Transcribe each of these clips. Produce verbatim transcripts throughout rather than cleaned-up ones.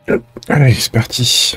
Allez, c'est parti.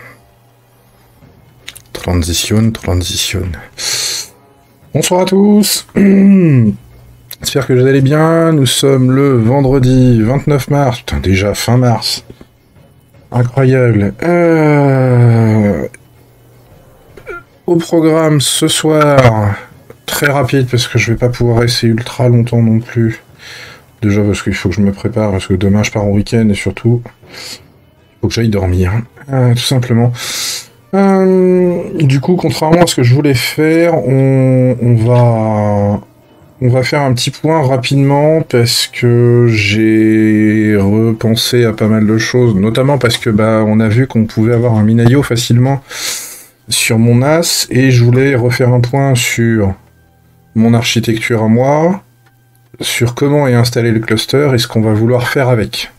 Transition, transition. Bonsoir à tous. J'espère que vous allez bien. Nous sommes le vendredi vingt-neuf mars. Putain, déjà fin mars. Incroyable. Euh... Au programme ce soir, très rapide parce que je vais pas pouvoir rester ultra longtemps non plus. Déjà parce qu'il faut que je me prépare parce que demain je pars en week-end et surtout il faut que j'aille dormir. Euh, tout simplement. Euh, du coup, contrairement à ce que je voulais faire, on, on va on va faire un petit point rapidement parce que j'ai repensé à pas mal de choses, notamment parce que bah on a vu qu'on pouvait avoir un Minayo facilement sur mon as et je voulais refaire un point sur mon architecture à moi, sur comment est installé le cluster et ce qu'on va vouloir faire avec.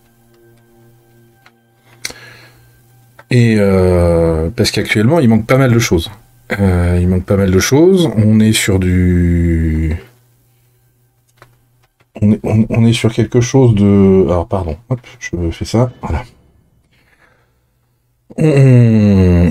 Et euh, parce qu'actuellement, il manque pas mal de choses. Euh, il manque pas mal de choses. On est sur du... On est, on, on est sur quelque chose de... Alors, pardon. Hop, je fais ça. Voilà. On...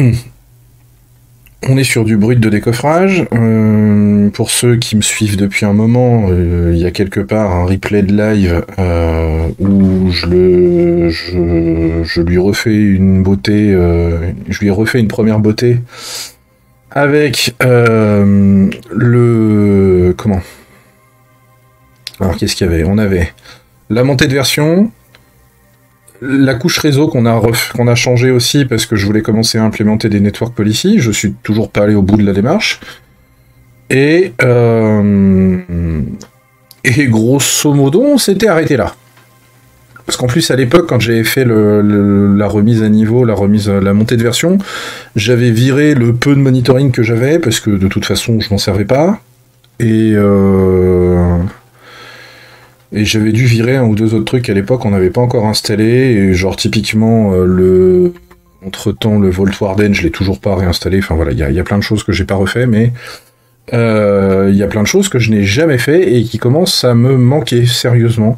On est sur du brut de décoffrage. Euh, pour ceux qui me suivent depuis un moment, euh, il y a quelque part un replay de live euh, où je, le, je, je lui refais une beauté, euh, je lui refais une première beauté avec euh, le... Comment ? Alors qu'est-ce qu'il y avait ? On avait la montée de version, la couche réseau qu'on a, ref... qu'on a changé aussi parce que je voulais commencer à implémenter des network policy. Je suis toujours pas allé au bout de la démarche. Et, euh... et grosso modo, on s'était arrêté là. Parce qu'en plus, à l'époque, quand j'avais fait le, le, la remise à niveau, la remise, la montée de version, j'avais viré le peu de monitoring que j'avais parce que de toute façon, je m'en servais pas. Et... Euh... Et j'avais dû virer un ou deux autres trucs à l'époque, on n'avait pas encore installé, et genre typiquement euh, le... Entre-temps, le Vault Warden, je l'ai toujours pas réinstallé, enfin voilà, il y, y a plein de choses que j'ai pas refait, mais il euh, y a plein de choses que je n'ai jamais fait et qui commencent à me manquer, sérieusement.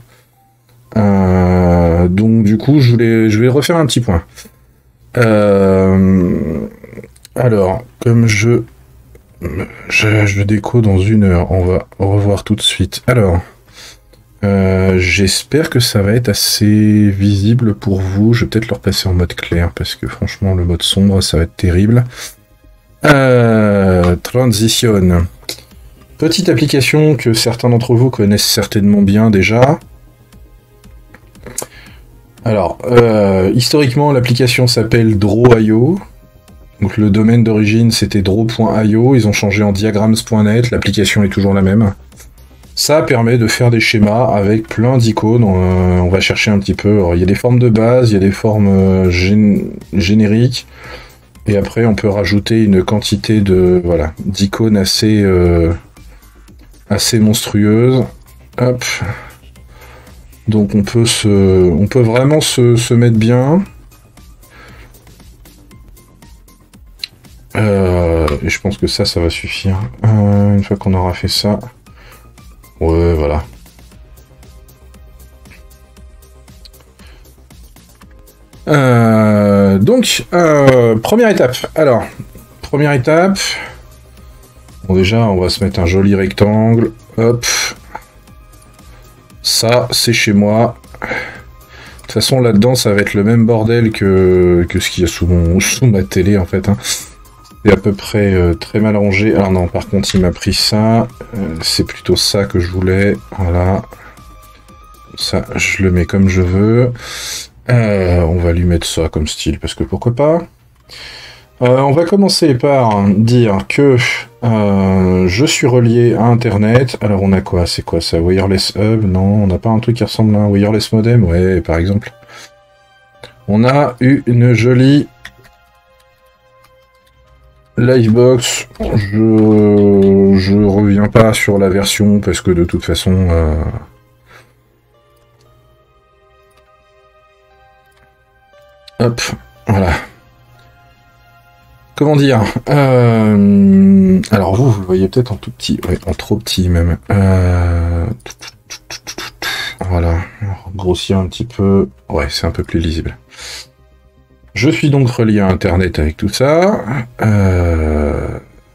Euh, donc du coup, je, voulais, je vais refaire un petit point. Euh, alors, comme je, je... Je déco dans une heure, on va revoir tout de suite. Alors... Euh, j'espère que ça va être assez visible pour vous. Je vais peut-être le repasser en mode clair parce que franchement le mode sombre ça va être terrible. Euh, Transition. Petite application que certains d'entre vous connaissent certainement bien déjà. Alors, euh, historiquement l'application s'appelle draw point i o. Donc le domaine d'origine c'était draw point i o. Ils ont changé en diagrams point net. L'application est toujours la même. Ça permet de faire des schémas avec plein d'icônes, euh, on va chercher un petit peu, alors, il y a des formes de base, il y a des formes euh, gén génériques, et après on peut rajouter une quantité de voilà d'icônes assez, euh, assez monstrueuses. Hop. Donc on peut, se, on peut vraiment se, se mettre bien. Euh, et je pense que ça, ça va suffire. Euh, une fois qu'on aura fait ça... Ouais, voilà. Euh, donc, euh, première étape. Alors, première étape. Bon, déjà, on va se mettre un joli rectangle. Hop. Ça, c'est chez moi. De toute façon, là-dedans, ça va être le même bordel que, que ce qu'il y a sous, mon, sous ma télé, en fait. Hein. C'est à peu près euh, très mal rangé. Alors non, par contre, il m'a pris ça. Euh, c'est plutôt ça que je voulais. Voilà. Ça, je le mets comme je veux. Euh, on va lui mettre ça comme style, parce que pourquoi pas. Euh, on va commencer par dire que euh, je suis relié à Internet. Alors on a quoi? C'est quoi ça? Wireless Hub? Non, on n'a pas un truc qui ressemble à un Wireless Modem? Ouais, par exemple. On a eu une jolie... Livebox, je je reviens pas sur la version parce que de toute façon euh... hop, voilà. Comment dire euh... Alors vous, vous le voyez peut-être en tout petit, ouais, en trop petit même. Euh... Voilà, grossir un petit peu, ouais, c'est un peu plus lisible. Je suis donc relié à Internet avec tout ça. Euh...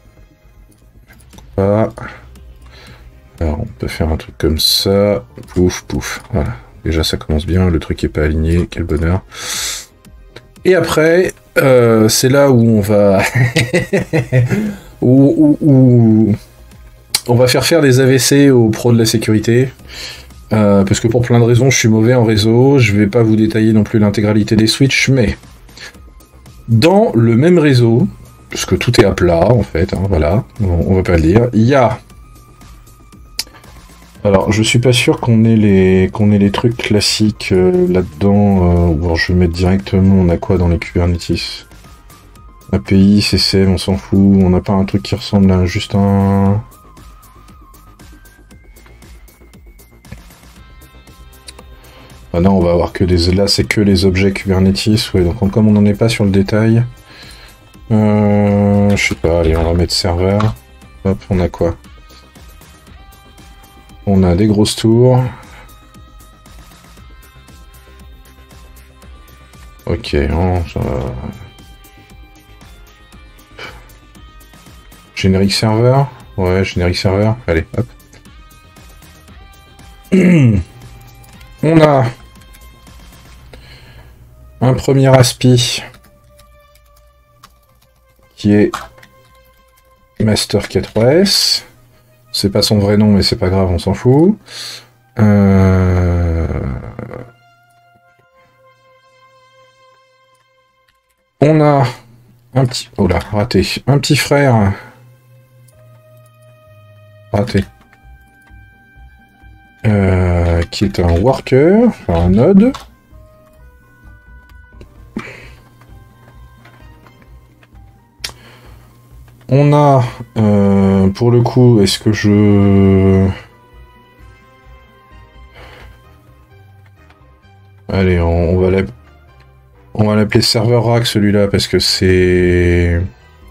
Voilà. Alors, on peut faire un truc comme ça. Pouf, pouf. Voilà. Déjà, ça commence bien. Le truc est pas aligné. Quel bonheur. Et après, euh, c'est là où on va... où, où, où... on va faire faire des A V C aux pros de la sécurité. Euh, parce que pour plein de raisons, je suis mauvais en réseau. Je vais pas vous détailler non plus l'intégralité des switches, mais... dans le même réseau, parce que tout est à plat, en fait, hein, voilà, on, on va pas le dire, il y a... Alors, je suis pas sûr qu'on ait les qu'on ait les trucs classiques euh, là-dedans. Euh, bon, je vais mettre directement, on a quoi dans les Kubernetes? A P I, C C M, on s'en fout. On n'a pas un truc qui ressemble à juste un... Ah non, on va avoir que des... Là, c'est que les objets Kubernetes, ouais. Donc, comme on n'en est pas sur le détail... Euh... Je sais pas, allez, on va mettre serveur. Hop, on a quoi? On a des grosses tours. Ok, on... Générique serveur. Ouais, générique serveur. Allez, hop. On a un premier aspi qui est Master quatre S. C'est pas son vrai nom, mais c'est pas grave, on s'en fout. Euh... On a un petit... Oh là, raté. Un petit frère. Raté. Euh, qui est un worker, enfin un node. On a, euh, pour le coup, est-ce que je... Allez, on, on va l'appeler... On va l'appeler serveur rack celui-là parce que c'est...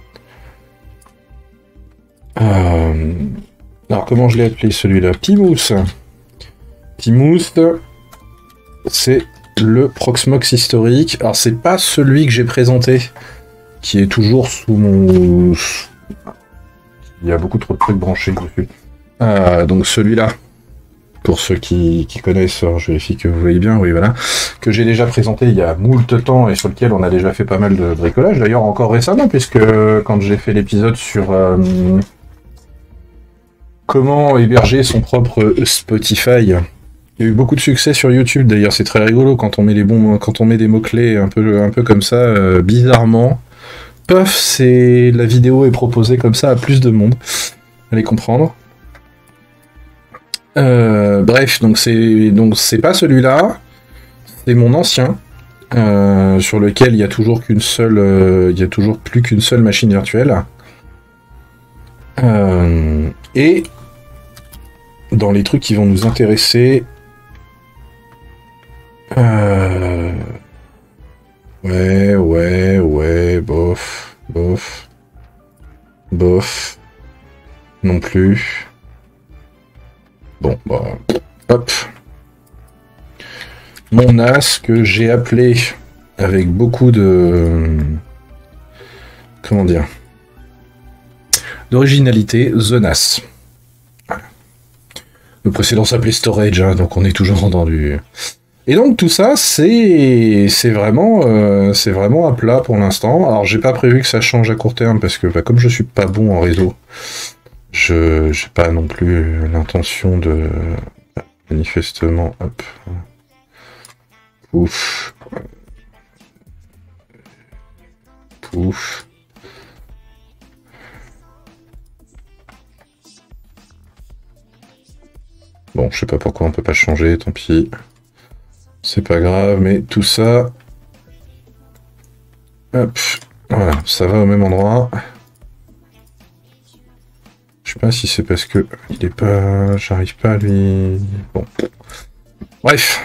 Euh... Alors comment je l'ai appelé celui-là? Pimous. Pimous, c'est le Proxmox historique. Alors c'est pas celui que j'ai présenté, qui est toujours sous mon... Il y a beaucoup trop de trucs branchés dessus. Euh, donc celui-là, pour ceux qui, qui connaissent, je vérifie que vous voyez bien, oui voilà, que j'ai déjà présenté il y a moult temps et sur lequel on a déjà fait pas mal de bricolage, d'ailleurs encore récemment, puisque quand j'ai fait l'épisode sur euh, comment héberger son propre Spotify, il y a eu beaucoup de succès sur YouTube, d'ailleurs c'est très rigolo quand on met les bons, quand on met des mots-clés un peu, un peu comme ça, euh, bizarrement, paf, c'est la vidéo est proposée comme ça à plus de monde, allez comprendre. Euh, bref, donc c'est donc c'est pas celui-là, c'est mon ancien, euh, sur lequel il y a toujours qu'une seule, euh, il y a toujours plus qu'une seule machine virtuelle. Euh, et dans les trucs qui vont nous intéresser, euh, ouais, ouais, ouais, bof, bof, bof, non plus. Bon, bah, hop. Mon N A S que j'ai appelé avec beaucoup de... Comment dire? D'originalité, The N A S. Voilà. Le précédent s'appelait Storage, hein, donc on est toujours dans du... Et donc tout ça, c'est c'est vraiment, euh, c'est vraiment à plat pour l'instant. Alors j'ai pas prévu que ça change à court terme, parce que bah, comme je suis pas bon en réseau, je j'ai pas non plus l'intention de... Manifestement, hop. Pouf. Pouf. Bon, je sais pas pourquoi on peut pas changer, tant pis. C'est pas grave, mais tout ça... Hop. Voilà, ça va au même endroit. Je sais pas si c'est parce que il est pas... J'arrive pas à lui... Bon. Bref.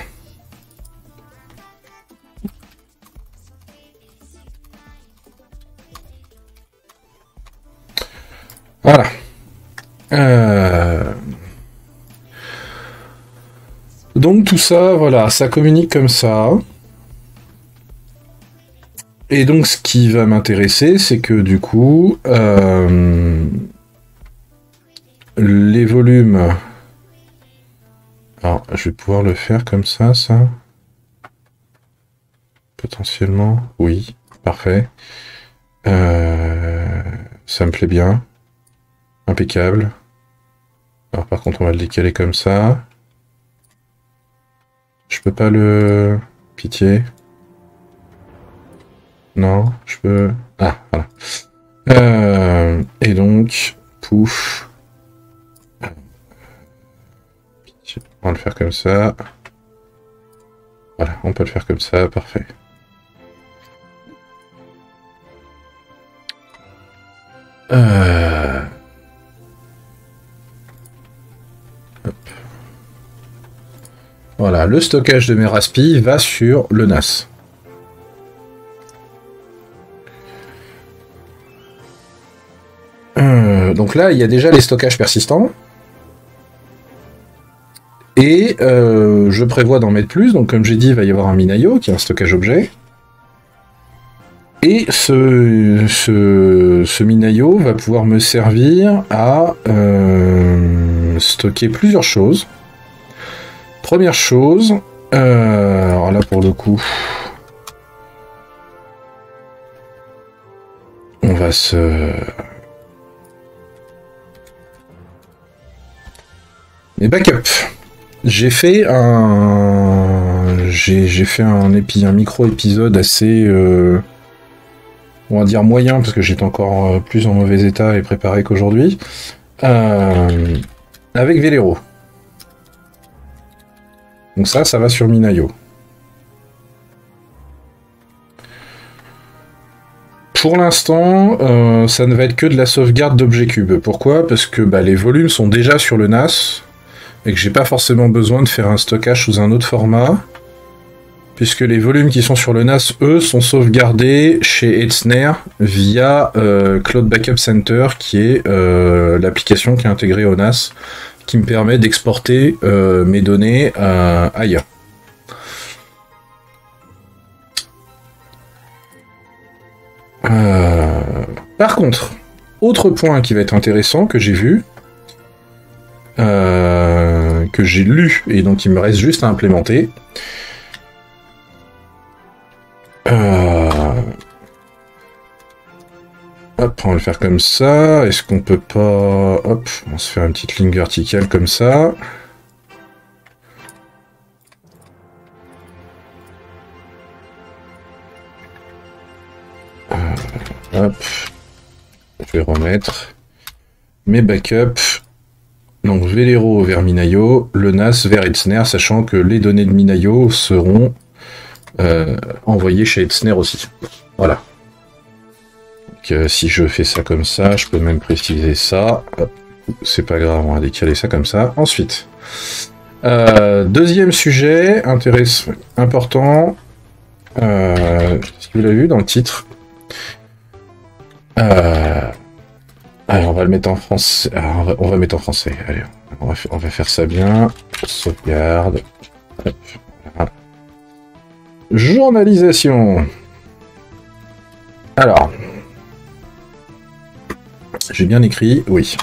Voilà. Euh... Donc tout ça, voilà, ça communique comme ça. Et donc, ce qui va m'intéresser, c'est que du coup, euh, les volumes... Alors, je vais pouvoir le faire comme ça, ça. Potentiellement, oui, parfait. Euh, ça me plaît bien. Impeccable. Alors, par contre, on va le décaler comme ça. Je peux pas le... Pitié. Non, je peux... Ah, voilà. Euh, et donc, pouf. On va le faire comme ça. Voilà, on peut le faire comme ça, parfait. Euh... Hop. Voilà, le stockage de mes raspi va sur le N A S. Euh, donc là, il y a déjà les stockages persistants. Et euh, je prévois d'en mettre plus, donc comme j'ai dit, il va y avoir un Minayo, qui est un stockage objet. Et ce, ce, ce Minayo va pouvoir me servir à euh, stocker plusieurs choses. Première chose, euh, alors là pour le coup, on va se... Les backups. J'ai fait un, j'ai fait un épi, un micro épisode assez, euh... on va dire moyen parce que j'étais encore plus en mauvais état et préparé qu'aujourd'hui, euh... avec Velero. Donc ça, ça va sur Minayo. Pour l'instant, euh, ça ne va être que de la sauvegarde d'objets cubes. Pourquoi? Parce que bah, les volumes sont déjà sur le N A S. Et que j'ai pas forcément besoin de faire un stockage sous un autre format, puisque les volumes qui sont sur le N A S, eux, sont sauvegardés chez Etzner via euh, Cloud Backup Center, qui est euh, l'application qui est intégrée au N A S, qui me permet d'exporter euh, mes données euh, ailleurs. Euh... Par contre, autre point qui va être intéressant que j'ai vu, Euh, que j'ai lu et donc il me reste juste à implémenter. Euh... Hop, on va le faire comme ça. Est-ce qu'on peut pas... Hop, on se fait une petite ligne verticale comme ça. Euh... Hop. Je vais remettre mes backups. Donc Velero vers Minayo, le N A S vers Etzner, sachant que les données de Minayo seront euh, envoyées chez Etzner aussi. Voilà. Donc, euh, si je fais ça comme ça, je peux même préciser ça. C'est pas grave, on va décaler ça comme ça. Ensuite, euh, deuxième sujet intéressant, important. Euh, si vous l'avez vu dans le titre. Euh, Alors, on va le mettre en français. Alors, on, va, on va mettre en français. Allez, on va, on va faire ça bien. Sauvegarde. Hop, voilà. Journalisation. Alors. J'ai bien écrit, oui.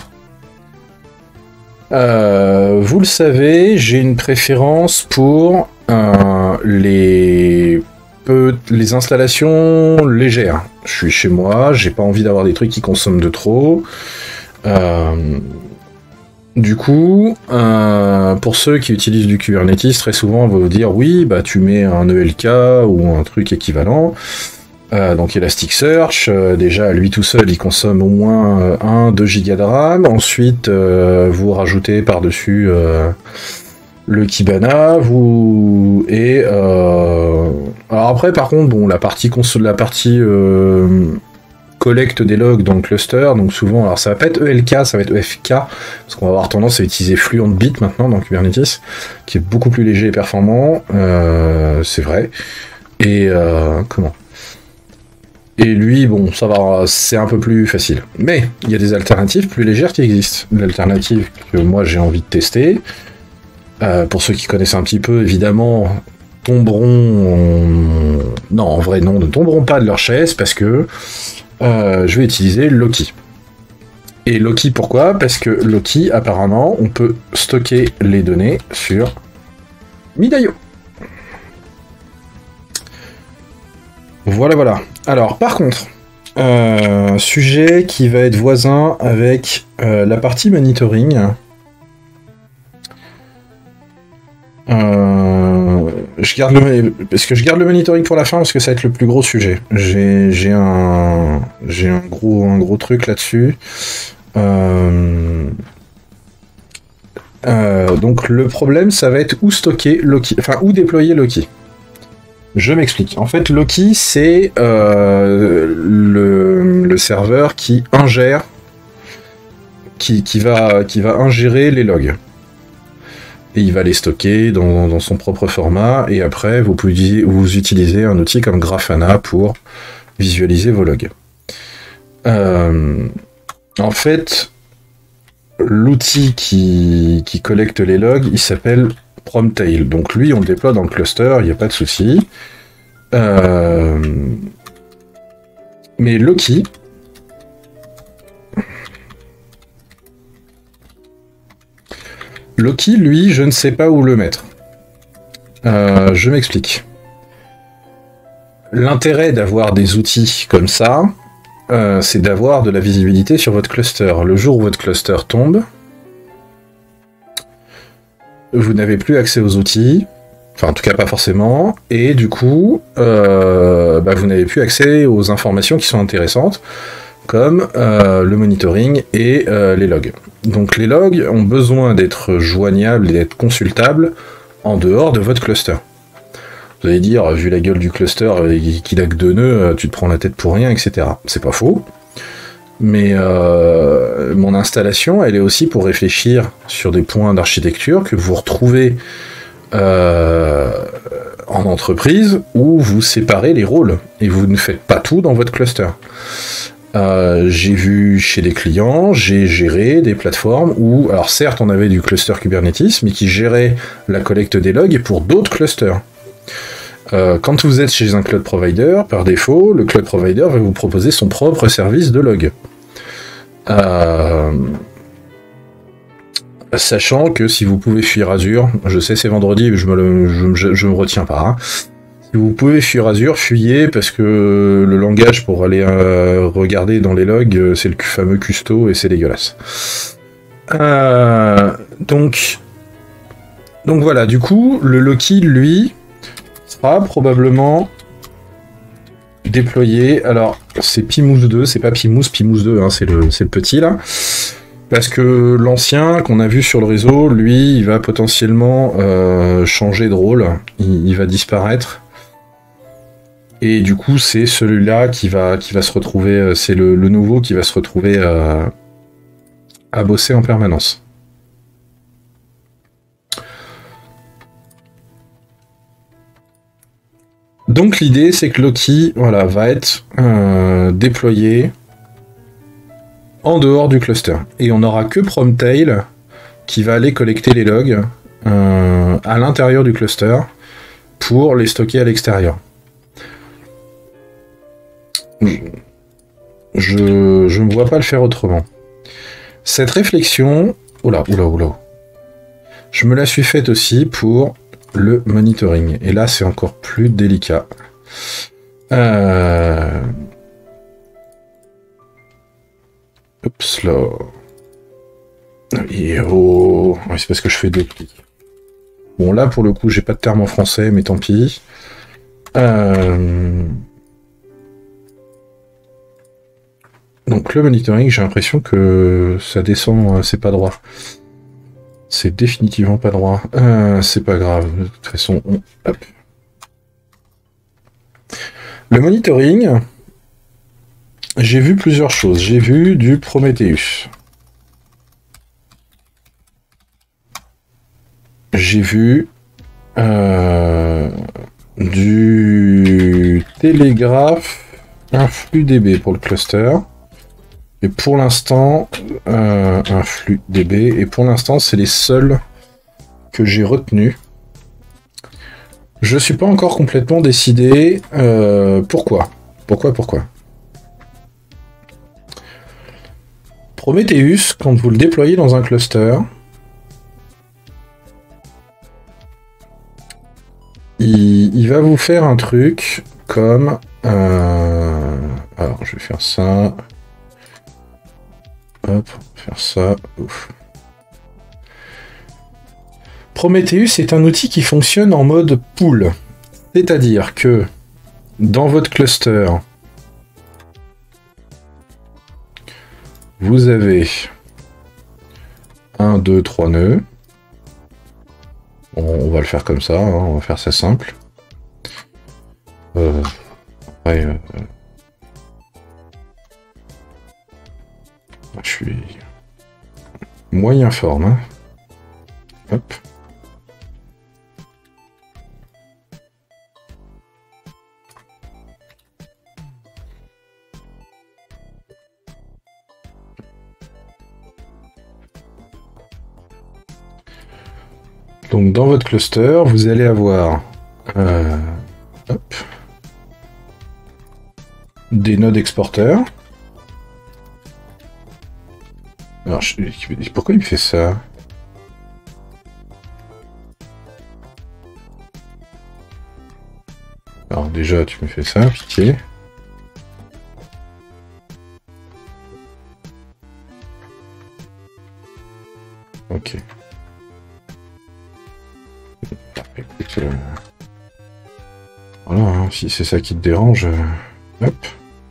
Euh, vous le savez, j'ai une préférence pour euh, les... les installations légères. Je suis chez moi, j'ai pas envie d'avoir des trucs qui consomment de trop. Euh, du coup, euh, pour ceux qui utilisent du Kubernetes, très souvent on va vous dire oui, bah tu mets un E L K ou un truc équivalent. Euh, donc Elasticsearch, euh, déjà lui tout seul il consomme au moins euh, un deux gigas de RAM. Ensuite, euh, vous rajoutez par-dessus euh, le Kibana, vous et euh... alors après par contre bon la partie console, la partie euh... collecte des logs dans le cluster, donc souvent alors ça va pas être E L K, ça va être E F K parce qu'on va avoir tendance à utiliser Fluent Bit maintenant dans Kubernetes, qui est beaucoup plus léger et performant, euh... c'est vrai. Et euh... comment Et lui, bon, ça va, c'est un peu plus facile. Mais il y a des alternatives plus légères qui existent. L'alternative que moi j'ai envie de tester. Euh, pour ceux qui connaissent un petit peu, évidemment, tomberont... Non, en vrai, non, ne tomberont pas de leur chaise parce que euh, je vais utiliser Loki. Et Loki, pourquoi? Parce que Loki, apparemment, on peut stocker les données sur Midaio. Voilà, voilà. Alors, par contre, euh, sujet qui va être voisin avec euh, la partie monitoring. Euh, je garde le, parce que je garde le monitoring pour la fin parce que ça va être le plus gros sujet. J'ai, j'ai un, j'ai un gros, un gros truc là-dessus. Euh, euh, donc le problème, ça va être où stocker Loki, enfin où déployer Loki. Je m'explique. En fait, Loki, c'est euh, le, le serveur qui ingère, qui, qui, va, qui va ingérer les logs. Et il va les stocker dans, dans son propre format, et après, vous pouvez utiliser, vous utilisez un outil comme Grafana pour visualiser vos logs. Euh, en fait, l'outil qui, qui collecte les logs, il s'appelle Promtail. Donc lui, on le déploie dans le cluster, il n'y a pas de souci. Euh... Mais Loki... Loki, lui, je ne sais pas où le mettre. Euh, je m'explique. L'intérêt d'avoir des outils comme ça, euh, c'est d'avoir de la visibilité sur votre cluster. Le jour où votre cluster tombe, vous n'avez plus accès aux outils, enfin en tout cas pas forcément, et du coup, euh, bah, vous n'avez plus accès aux informations qui sont intéressantes, comme euh, le monitoring et euh, les logs. Donc les logs ont besoin d'être joignables et d'être consultables en dehors de votre cluster. Vous allez dire, vu la gueule du cluster qu'il a que deux nœuds, tu te prends la tête pour rien, et cetera. C'est pas faux. Mais euh, mon installation, elle est aussi pour réfléchir sur des points d'architecture que vous retrouvez euh, en entreprise où vous séparez les rôles et vous ne faites pas tout dans votre cluster. Euh, j'ai vu chez des clients, j'ai géré des plateformes où, alors certes on avait du cluster Kubernetes, mais qui gérait la collecte des logs pour d'autres clusters. Euh, quand vous êtes chez un cloud provider, par défaut, le cloud provider va vous proposer son propre service de log. Euh... Sachant que si vous pouvez fuir Azure, je sais c'est vendredi, je me, le, je, je, je me retiens pas, hein. Si vous pouvez fuir Azure, fuyez, parce que le langage pour aller euh, regarder dans les logs, c'est le fameux custo, et c'est dégueulasse. Euh, donc, donc voilà, du coup, le Loki, lui, sera probablement déployé. Alors, c'est Pimous deux, c'est pas Pimous, Pimous deux, hein, c'est le, c'est le petit, là. Parce que l'ancien qu'on a vu sur le réseau, lui, il va potentiellement euh, changer de rôle, il, il va disparaître. Et du coup, c'est celui-là qui va, qui va se retrouver, c'est le, le nouveau qui va se retrouver euh, à bosser en permanence. Donc l'idée, c'est que Loki, voilà, va être euh, déployé en dehors du cluster. Et on n'aura que Promtail qui va aller collecter les logs euh, à l'intérieur du cluster pour les stocker à l'extérieur. Je ne me vois pas le faire autrement. Cette réflexion... Oula, oula, oula. Je me la suis faite aussi pour le monitoring. Et là, c'est encore plus délicat. Euh... Oups, là... Et oh... Ouais, c'est parce que je fais deux clics. Bon, là, pour le coup, j'ai pas de terme en français, mais tant pis. Euh... Donc le monitoring, j'ai l'impression que ça descend, c'est pas droit. C'est définitivement pas droit. Euh, c'est pas grave, de toute façon, on... Hop. Le monitoring, j'ai vu plusieurs choses. J'ai vu du Prometheus. J'ai vu euh, du Telegraph InfluDB pour le cluster. Et pour l'instant, euh, un flux D B, et pour l'instant, c'est les seuls que j'ai retenus. Je suis pas encore complètement décidé. Euh, pourquoi Pourquoi, pourquoi Prometheus, quand vous le déployez dans un cluster, il, il va vous faire un truc comme... Euh, alors, je vais faire ça. Hop, faire ça. Ouf. Prometheus est un outil qui fonctionne en mode pool. C'est-à-dire que dans votre cluster, vous avez un, deux, trois nœuds. On, on va le faire comme ça, hein, on va faire ça simple. Euh, après, euh, je suis moyen forme. Hein. Hop. Donc dans votre cluster, vous allez avoir euh, hop, des nodes exporteurs. Alors, je, pourquoi il me fait ça? Alors déjà, tu me fais ça, pitié. Ok. Écoute, euh... voilà, hein, si c'est ça qui te dérange, euh... hop.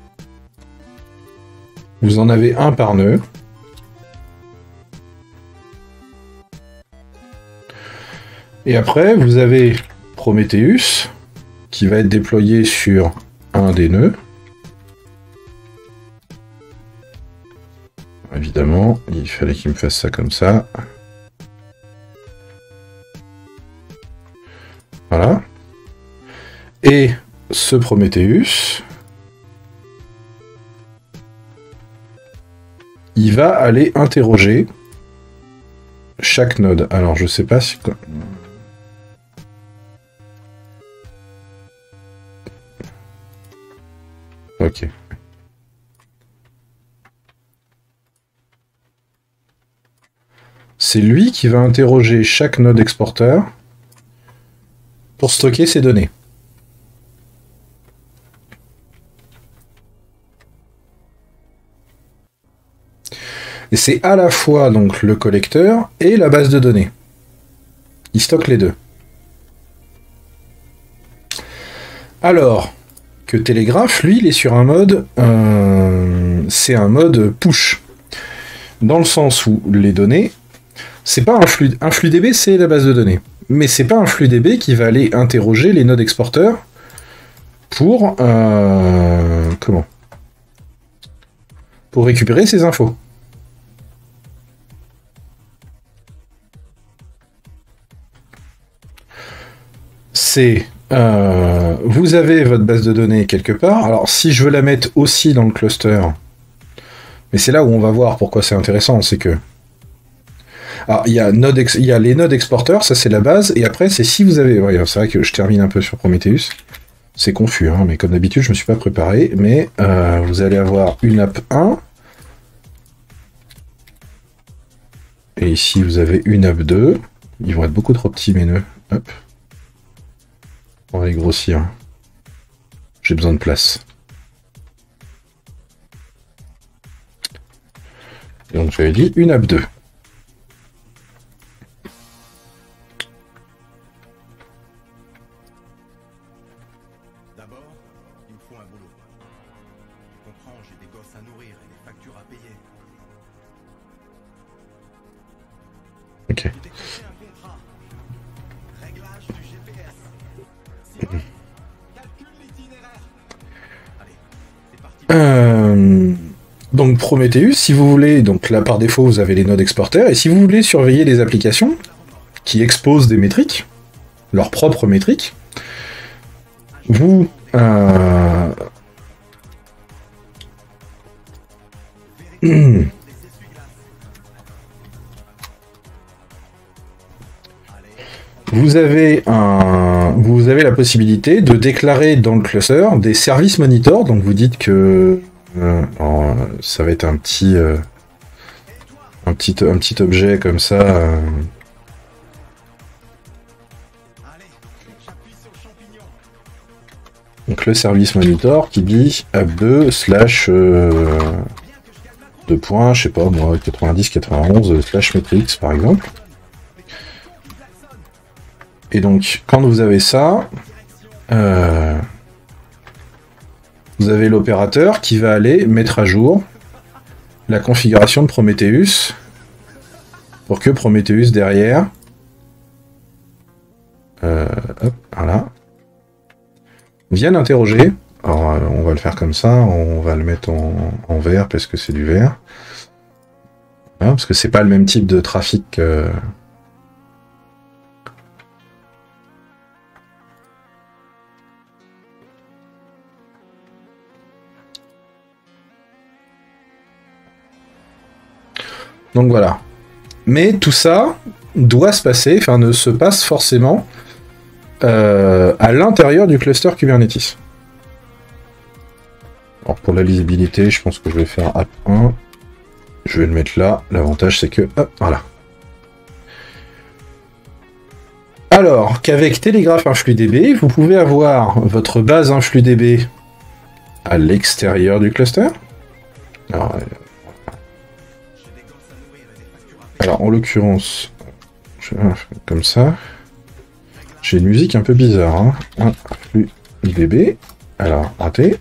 Vous en avez un par nœud. Et après, vous avez Prometheus, qui va être déployé sur un des nœuds. Évidemment, il fallait qu'il me fasse ça comme ça. Voilà. Et ce Prometheus, il va aller interroger chaque node. Alors, je sais pas si... Ok. C'est lui qui va interroger chaque node exporteur pour stocker ses données. Et c'est à la fois donc le collecteur et la base de données. Il stocke les deux. Alors que Telegraph, lui, il est sur un mode... Euh, c'est un mode push. Dans le sens où les données... C'est pas un flux... Un flux D B, c'est la base de données. Mais c'est pas un flux D B qui va aller interroger les nodes exporteurs pour... Euh, comment Pour récupérer ces infos. C'est... Euh, vous avez votre base de données quelque part. Alors, si je veux la mettre aussi dans le cluster... Mais c'est là où on va voir pourquoi c'est intéressant, c'est que... Alors, il y a, node ex... il y a les nodes exporteurs, ça c'est la base, et après, c'est si vous avez... Ouais, c'est vrai que je termine un peu sur Prometheus. C'est confus, hein, mais comme d'habitude, je me suis pas préparé. Mais euh, vous allez avoir une app un. Et ici, vous avez une app deux. Ils vont être beaucoup trop petits, mes nœuds. Hop. On va les grossir. J'ai besoin de place. Et donc j'avais dit une app deux. D'abord, il me faut un boulot. Tu comprends, j'ai des gosses à nourrir et des factures à payer. Ok. Tu décroches un contrat. Réglage du G P S. Sinon, calcule l'itinéraire. Allez, c'est parti. Euh, donc Prometheus, si vous voulez, donc là par défaut vous avez les nodes exporteurs, et si vous voulez surveiller les applications qui exposent des métriques, leurs propres métriques, vous euh, vous avez un euh, vous avez la possibilité de déclarer dans le cluster des services monitors. Donc vous dites que euh, alors, ça va être un petit, euh, un petit, un petit objet comme ça. Euh, donc le service monitor qui dit app deux slash euh, deux points, je sais pas moi, quatre-vingt-dix quatre-vingt-onze slash metrics par exemple. Et donc quand vous avez ça, euh, vous avez l'opérateur qui va aller mettre à jour la configuration de Prometheus pour que Prometheus derrière, euh, hop, voilà, vienne interroger. Alors euh, on va le faire comme ça, on va le mettre en, en vert parce que c'est du vert. Voilà, parce que c'est pas le même type de trafic que... Donc voilà. Mais tout ça doit se passer, enfin ne se passe forcément euh, à l'intérieur du cluster Kubernetes. Alors pour la lisibilité, je pense que je vais faire app un. Je vais le mettre là. L'avantage c'est que... Hop, voilà. Alors qu'avec Telegraph InfluxDB, vous pouvez avoir votre base InfluxDB à l'extérieur du cluster. Alors, euh, Alors, en l'occurrence, je vais faire comme ça. J'ai une musique un peu bizarre. Hein. InfluxDB. Alors, raté.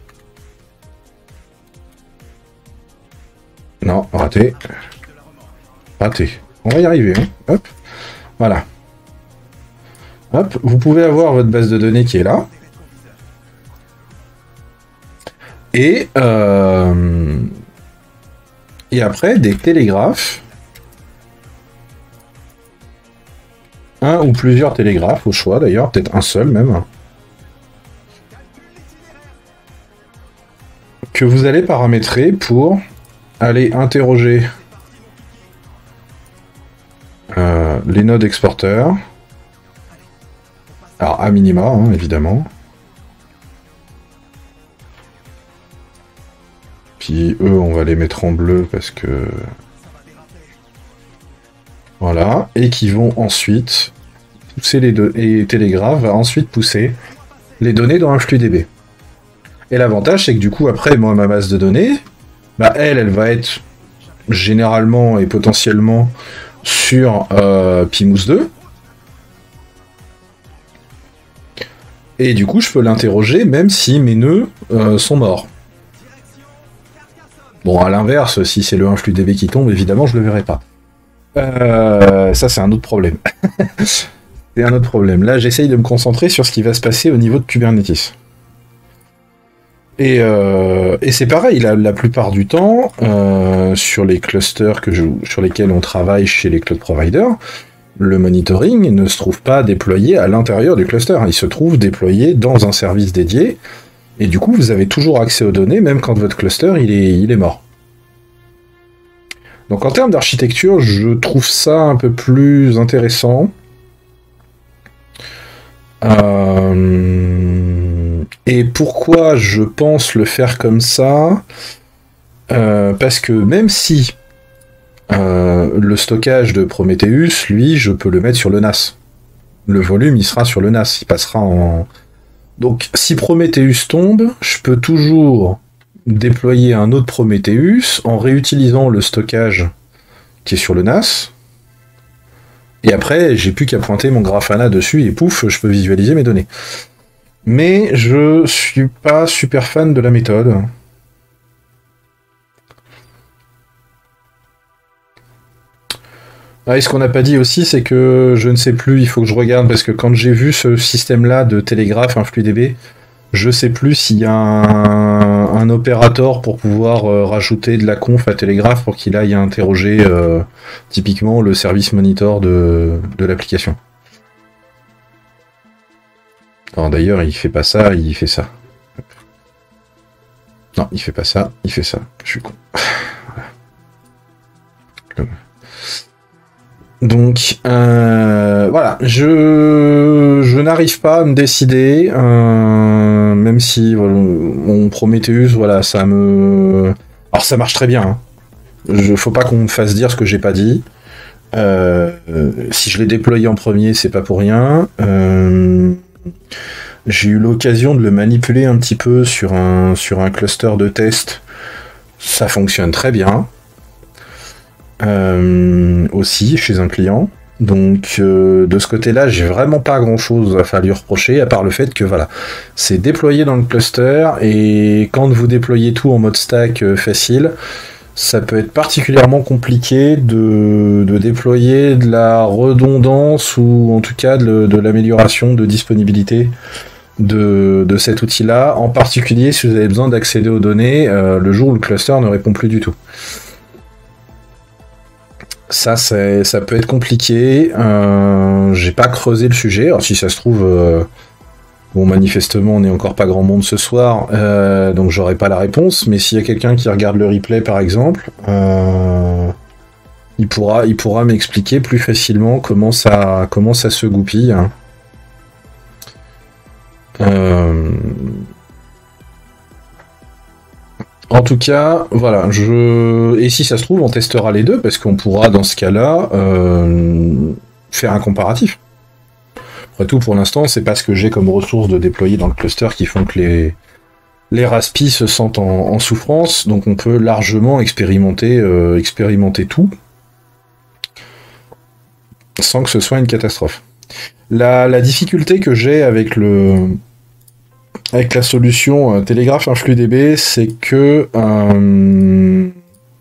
Non, raté. Raté. On va y arriver. Hein. Hop. Voilà. Hop. Vous pouvez avoir votre base de données qui est là. Et, euh... et après, des télégraphes. Un ou plusieurs télégraphes, au choix d'ailleurs, peut-être un seul même. Que vous allez paramétrer pour aller interroger euh, les nodes exporteurs. Alors à minima, hein, évidemment. Puis eux, on va les mettre en bleu parce que... Voilà, et qui vont ensuite pousser les deux. Et Telegraph va ensuite pousser les données dans InfluxDB. Et l'avantage, c'est que du coup, après, moi, ma base de données, bah, elle, elle va être généralement et potentiellement sur euh, P M O S deux. Et du coup, je peux l'interroger même si mes nœuds euh, sont morts. Bon, à l'inverse, si c'est le InfluxDB qui tombe, évidemment, je le verrai pas. Euh, ça c'est un autre problème. C'est un autre problème. Là j'essaye de me concentrer sur ce qui va se passer au niveau de Kubernetes. Et, euh, et c'est pareil, la, la plupart du temps, euh, sur les clusters que je, sur lesquels on travaille chez les cloud providers, le monitoring ne se trouve pas déployé à l'intérieur du cluster. Il se trouve déployé dans un service dédié. Et du coup, vous avez toujours accès aux données, même quand votre cluster il est, il est mort. Donc en termes d'architecture, je trouve ça un peu plus intéressant. Euh... Et pourquoi je pense le faire comme ça euh, Parce que même si euh, le stockage de Prometheus, lui, je peux le mettre sur le N A S. Le volume, il sera sur le N A S, il passera en... Donc si Prometheus tombe, je peux toujours... déployer un autre Prometheus en réutilisant le stockage qui est sur le N A S. Et après, j'ai plus qu'à pointer mon Grafana dessus et pouf, je peux visualiser mes données. Mais je suis pas super fan de la méthode. Ah, et ce qu'on n'a pas dit aussi, c'est que je ne sais plus, il faut que je regarde, parce que quand j'ai vu ce système-là de télégraphe InfluxDB, je sais plus s'il y a un, un opérateur pour pouvoir euh, rajouter de la conf à Telegraph pour qu'il aille interroger euh, typiquement le service monitor de, de l'application. Alors d'ailleurs, il fait pas ça, il fait ça. Non, il fait pas ça, il fait ça. Je suis con. Voilà. Donc, euh, voilà, je, je n'arrive pas à me décider, euh, même si voilà, mon Prometheus, voilà, ça me... Alors ça marche très bien, hein. Je, faut pas qu'on me fasse dire ce que j'ai pas dit. Euh, si je l'ai déployé en premier, c'est pas pour rien. Euh, j'ai eu l'occasion de le manipuler un petit peu sur un, sur un cluster de test. Ça fonctionne très bien. Euh, aussi, chez un client. Donc, euh, de ce côté-là, j'ai vraiment pas grand-chose à lui reprocher, à part le fait que, voilà, c'est déployé dans le cluster, et quand vous déployez tout en mode stack euh, facile, ça peut être particulièrement compliqué de, de déployer de la redondance ou en tout cas de, de l'amélioration de disponibilité de, de cet outil-là, en particulier si vous avez besoin d'accéder aux données euh, le jour où le cluster ne répond plus du tout. Ça, c'est, ça peut être compliqué. Euh, j'ai pas creusé le sujet. Alors si ça se trouve... Euh, Bon, manifestement, on n'est encore pas grand monde ce soir, euh, donc j'aurai pas la réponse, mais s'il y a quelqu'un qui regarde le replay, par exemple, euh, il pourra, il pourra m'expliquer plus facilement comment ça, comment ça se goupille. Euh... En tout cas, voilà, je... Et si ça se trouve, on testera les deux, parce qu'on pourra, dans ce cas-là, euh, faire un comparatif. Après tout, pour l'instant, c'est pas ce que j'ai comme ressources de déployer dans le cluster qui font que les, les Raspi se sentent en, en souffrance, donc on peut largement expérimenter, euh, expérimenter tout, sans que ce soit une catastrophe. La, la difficulté que j'ai avec le... avec la solution euh, Telegraph InfluDB, c'est que... Euh,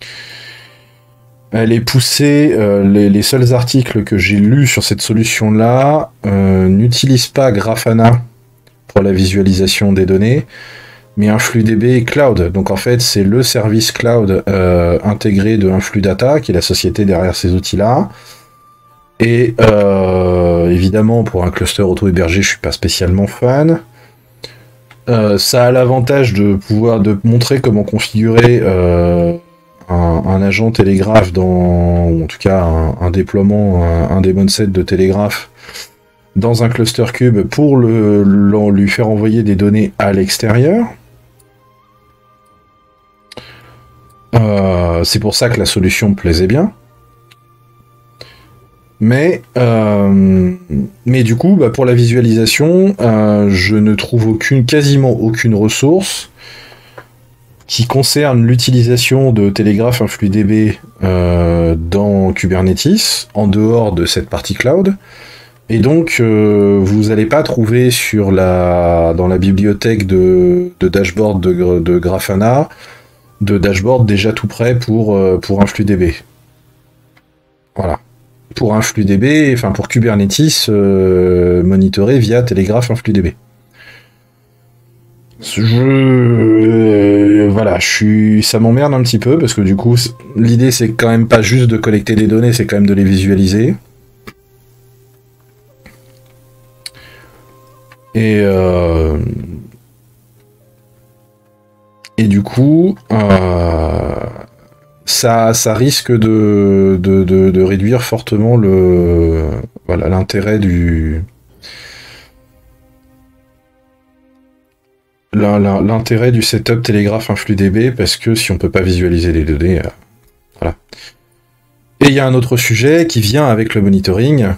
elle est poussée, euh, les, les seuls articles que j'ai lus sur cette solution-là euh, n'utilisent pas Grafana pour la visualisation des données, mais InfluDB Cloud. Donc en fait, c'est le service cloud euh, intégré de InfluData, qui est la société derrière ces outils-là. Et euh, évidemment, pour un cluster auto-hébergé, je suis pas spécialement fan. Euh, ça a l'avantage de pouvoir de montrer comment configurer... Euh, Un, un agent télégraphe dans, ou en tout cas un, un déploiement, un, un daemon set de télégraphe dans un cluster cube pour le, le, lui faire envoyer des données à l'extérieur. Euh, c'est pour ça que la solution me plaisait bien. Mais, euh, mais du coup, bah pour la visualisation, euh, je ne trouve aucune, quasiment aucune ressource qui concerne l'utilisation de Telegraph InfluDB euh, dans Kubernetes, en dehors de cette partie cloud. Et donc, euh, vous n'allez pas trouver sur la, dans la bibliothèque de, de dashboard de, de Grafana, de dashboard déjà tout prêt pour, euh, pour InfluDB. Voilà. Pour InfluDB, enfin pour Kubernetes, euh, monitoré via Telegraph InfluDB. Je... Euh, voilà, je suis... ça m'emmerde un petit peu, parce que du coup, l'idée c'est quand même pas juste de collecter des données, c'est quand même de les visualiser. Et... Euh... Et du coup, euh... ça, ça risque de, de, de, de réduire fortement le... voilà, l'intérêt du... l'intérêt du setup Telegraph InfluDB, parce que si on peut pas visualiser les données, euh, voilà. Et il y a un autre sujet qui vient avec le monitoring,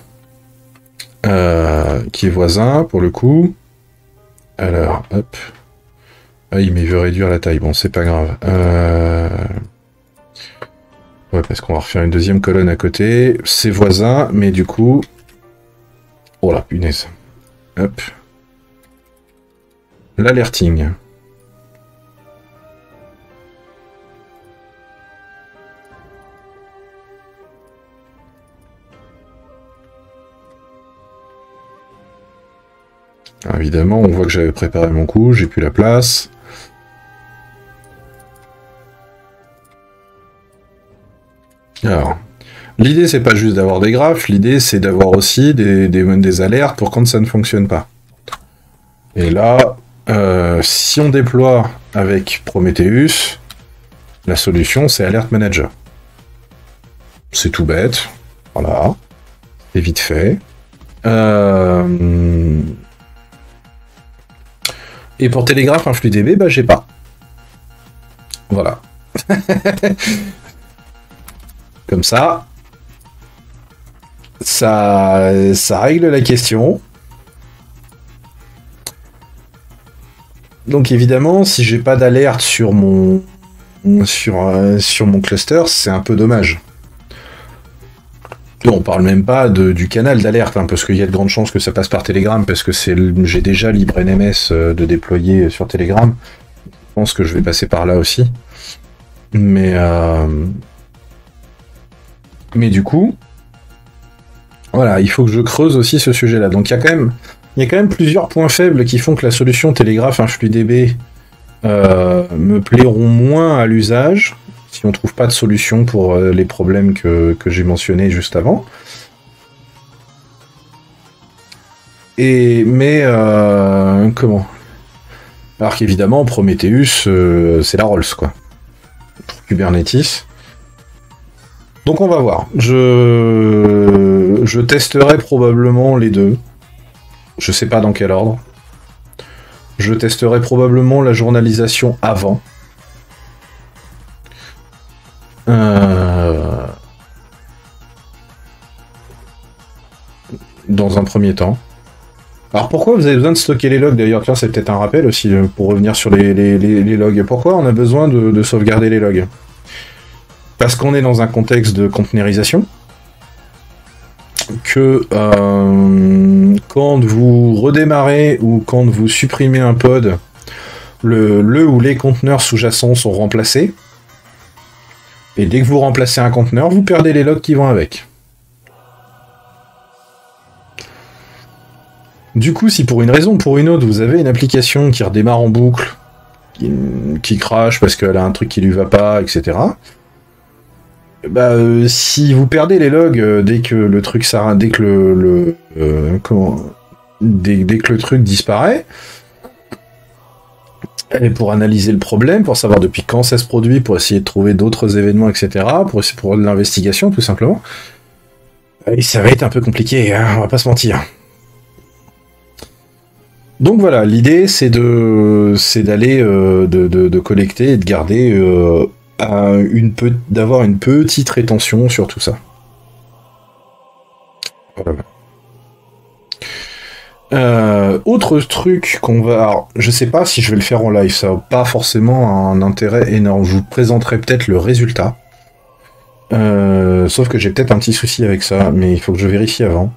euh, qui est voisin pour le coup. Alors, hop. Ah, il veut réduire la taille, bon, c'est pas grave. Euh... Ouais, parce qu'on va refaire une deuxième colonne à côté. C'est voisin, mais du coup... Oh la punaise. Hop. L'alerting. Alors évidemment, on voit que j'avais préparé mon coup, j'ai plus la place. Alors, l'idée c'est pas juste d'avoir des graphes, l'idée c'est d'avoir aussi des, des, des alertes pour quand ça ne fonctionne pas. Et là, euh, si on déploie avec Prometheus, la solution c'est Alert Manager. C'est tout bête, voilà, c'est vite fait. Euh... Et pour Telegraph InfluDB, bah j'ai pas. Voilà. Comme ça, ça, ça règle la question. Donc évidemment, si j'ai pas d'alerte sur mon sur euh, sur mon cluster, c'est un peu dommage. On parle même pas de, du canal d'alerte, hein, parce qu'il y a de grandes chances que ça passe par Telegram, parce que c'est j'ai déjà LibreNMS de déployer sur Telegram. Je pense que je vais passer par là aussi. Mais euh... mais du coup, voilà, il faut que je creuse aussi ce sujet-là. Donc il y a quand même il y a quand même plusieurs points faibles qui font que la solution Telegraph InfluDB euh, me plairont moins à l'usage, si on trouve pas de solution pour euh, les problèmes que, que j'ai mentionnés juste avant. Et mais euh, comment Alors qu'évidemment Prometheus euh, c'est la Rolls quoi. Pour Kubernetes. Donc on va voir. Je je testerai probablement les deux. Je sais pas dans quel ordre. Je testerai probablement la journalisation avant. Euh... Dans un premier temps. Alors pourquoi vous avez besoin de stocker les logs d'ailleurs? Tiens, c'est peut-être un rappel aussi pour revenir sur les, les, les, les logs. Pourquoi on a besoin de, de sauvegarder les logs? Parce qu'on est dans un contexte de containerisation. Que euh, quand vous redémarrez ou quand vous supprimez un pod, le, le ou les conteneurs sous-jacents sont remplacés. Et dès que vous remplacez un conteneur, vous perdez les logs qui vont avec. Du coup, si pour une raison ou pour une autre, vous avez une application qui redémarre en boucle, qui, qui crache parce qu'elle a un truc qui lui va pas, et cetera. Bah, euh, si vous perdez les logs euh, dès que le truc ça, dès que le, le euh, comment, dès, dès que le truc disparaît, et pour analyser le problème, pour savoir depuis quand ça se produit, pour essayer de trouver d'autres événements, et cetera, pour pour de l'investigation tout simplement, et ça va être un peu compliqué, hein, on va pas se mentir. Donc voilà, l'idée c'est de c'est d'aller euh, de, de, de collecter et de garder euh, une pe- d'avoir une petite rétention sur tout ça. Voilà. Euh, autre truc qu'on va... Alors, je sais pas si je vais le faire en live, ça n'a pas forcément un intérêt énorme. Je vous présenterai peut-être le résultat. Euh, sauf que j'ai peut-être un petit souci avec ça, mais il faut que je vérifie avant.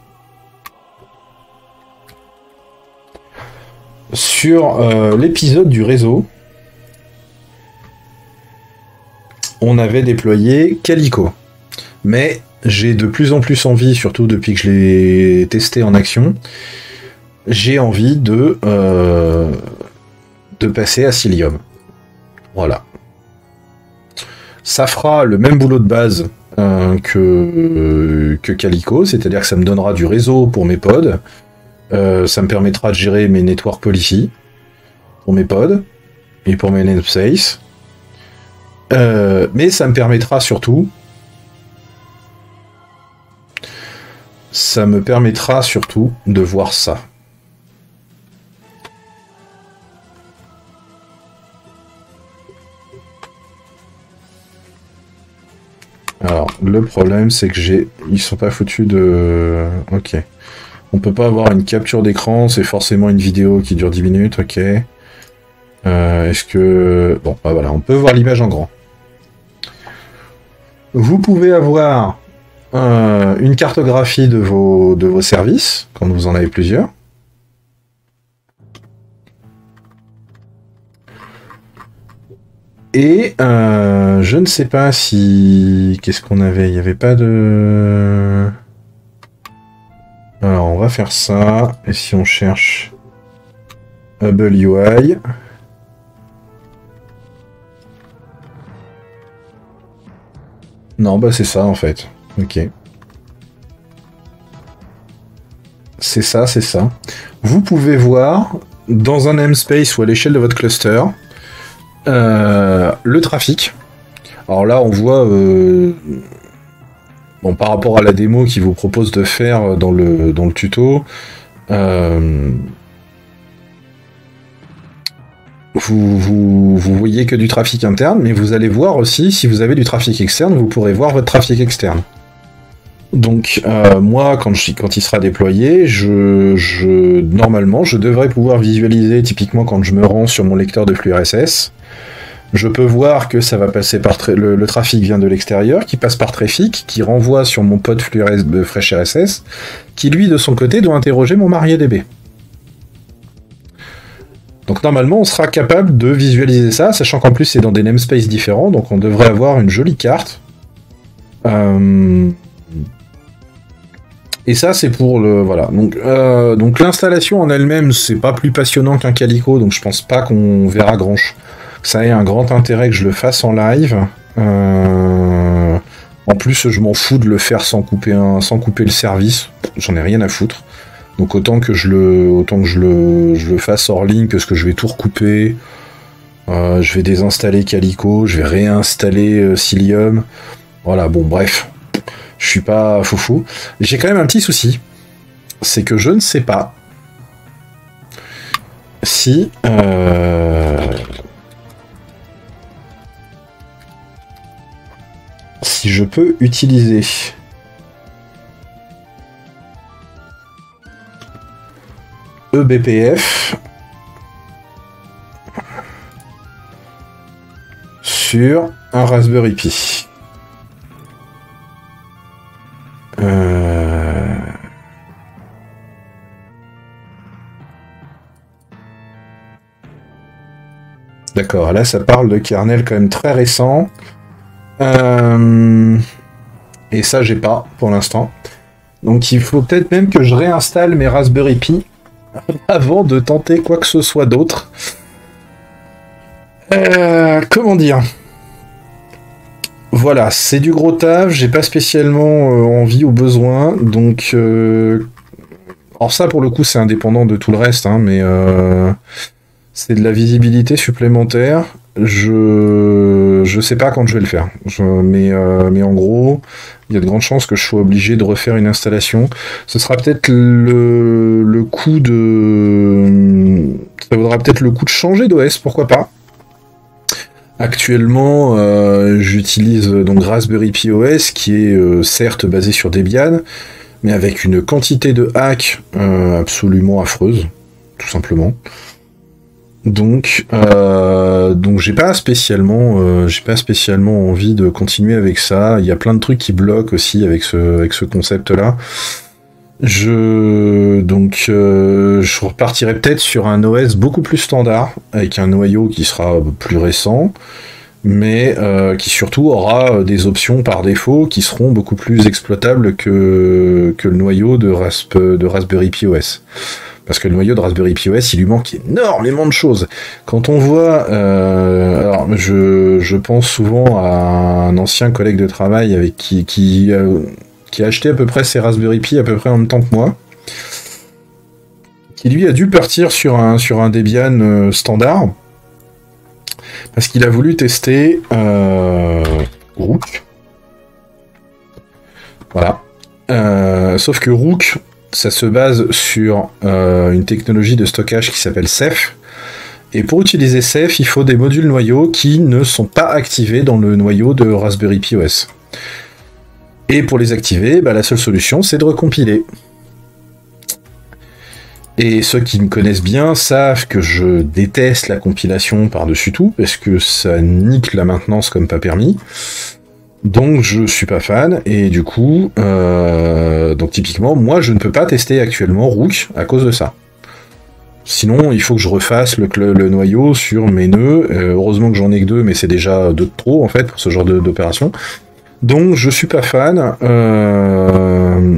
Sur euh, l'épisode du réseau, on avait déployé Calico. Mais j'ai de plus en plus envie, surtout depuis que je l'ai testé en action, j'ai envie de, euh, de passer à Cilium. Voilà. Ça fera le même boulot de base euh, que, euh, que Calico, c'est-à-dire que ça me donnera du réseau pour mes pods, euh, ça me permettra de gérer mes network policy pour mes pods et pour mes namespaces. Euh, mais ça me permettra surtout, ça me permettra surtout de voir ça. Alors, le problème, c'est que j'ai, ils sont pas foutus de, ok. On peut pas avoir une capture d'écran, c'est forcément une vidéo qui dure dix minutes, ok. Euh, Est-ce que... Bon, bah voilà, on peut voir l'image en grand. Vous pouvez avoir euh, une cartographie de vos, de vos services, quand vous en avez plusieurs. Et euh, je ne sais pas si... Qu'est-ce qu'on avait? Il n'y avait pas de... Alors, on va faire ça. Et si on cherche Hubble U I... Non, bah c'est ça en fait. Ok. C'est ça, c'est ça. Vous pouvez voir, dans un namespace ou à l'échelle de votre cluster, euh, le trafic. Alors là, on voit... Euh, bon, par rapport à la démo qu'il vous propose de faire dans le, dans le tuto, euh, vous, vous, vous voyez que du trafic interne, mais vous allez voir aussi, si vous avez du trafic externe, vous pourrez voir votre trafic externe. Donc, euh, moi, quand, je, quand il sera déployé, je, je, normalement, je devrais pouvoir visualiser, typiquement quand je me rends sur mon lecteur de flux R S S, je peux voir que ça va passer par... Le, le trafic vient de l'extérieur, qui passe par Trafic, qui renvoie sur mon pod flux de Fresh R S S, qui, lui, de son côté, doit interroger mon MariaDB. Donc, normalement, on sera capable de visualiser ça, sachant qu'en plus, c'est dans des namespaces différents, donc on devrait avoir une jolie carte. Euh... Et ça, c'est pour le... Voilà. Donc, euh, donc l'installation en elle-même, c'est pas plus passionnant qu'un Calico, donc je pense pas qu'on verra grand... Ça ait un grand intérêt que je le fasse en live. Euh... En plus, je m'en fous de le faire sans couper, un... sans couper le service. J'en ai rien à foutre. Donc autant que je le, autant que je le, je le fasse hors ligne, parce que je vais tout recouper. Euh, je vais désinstaller Calico, je vais réinstaller euh, Cilium. Voilà, bon, bref. Je suis pas foufou. J'ai quand même un petit souci. C'est que je ne sais pas si... Euh... si je peux utiliser... E B P F sur un Raspberry Pi. Euh... D'accord, là ça parle de kernel quand même très récent. Euh... Et ça j'ai pas pour l'instant. Donc il faut peut-être même que je réinstalle mes Raspberry Pi avant de tenter quoi que ce soit d'autre. Euh, comment dire ? Voilà, c'est du gros taf, j'ai pas spécialement euh, envie ou besoin, donc... Euh... Alors ça, pour le coup, c'est indépendant de tout le reste, hein, mais euh... c'est de la visibilité supplémentaire. Je je sais pas quand je vais le faire, je... mais, euh... mais en gros... il y a de grandes chances que je sois obligé de refaire une installation. Ce sera peut-être le, le coup de... Ça vaudra peut-être le coup de changer d'O S, pourquoi pas. Actuellement, euh, j'utilise donc Raspberry Pi O S, qui est euh, certes basé sur Debian, mais avec une quantité de hacks euh, absolument affreuse, tout simplement. Donc, euh, donc j'ai pas spécialement, euh, j'ai pas spécialement envie de continuer avec ça. Il y a plein de trucs qui bloquent aussi avec ce, avec ce concept-là. Je, donc, euh, je repartirai peut-être sur un O S beaucoup plus standard, avec un noyau qui sera plus récent, mais euh, qui surtout aura des options par défaut qui seront beaucoup plus exploitables que, que le noyau de, Rasp, de Raspberry Pi O S. Parce que le noyau de Raspberry Pi O S, il lui manque énormément de choses. Quand on voit... Euh, alors, je, je pense souvent à un ancien collègue de travail avec qui, qui, euh, qui a acheté à peu près ses Raspberry Pi à peu près en même temps que moi, qui lui a dû partir sur un, sur un Debian euh, standard, parce qu'il a voulu tester euh, Rook. Voilà. Euh, sauf que Rook... ça se base sur euh, une technologie de stockage qui s'appelle Ceph. Et pour utiliser Ceph, il faut des modules noyaux qui ne sont pas activés dans le noyau de Raspberry Pi O S. Et pour les activer, bah, la seule solution, c'est de recompiler. Et ceux qui me connaissent bien savent que je déteste la compilation par-dessus tout, parce que ça nique la maintenance comme pas permis. Donc je suis pas fan, et du coup, euh, donc typiquement, moi je ne peux pas tester actuellement Rook à cause de ça. Sinon, il faut que je refasse le, le, le noyau sur mes nœuds. Euh, heureusement que j'en ai que deux, mais c'est déjà deux de trop en fait pour ce genre d'opération. Donc je suis pas fan. Euh...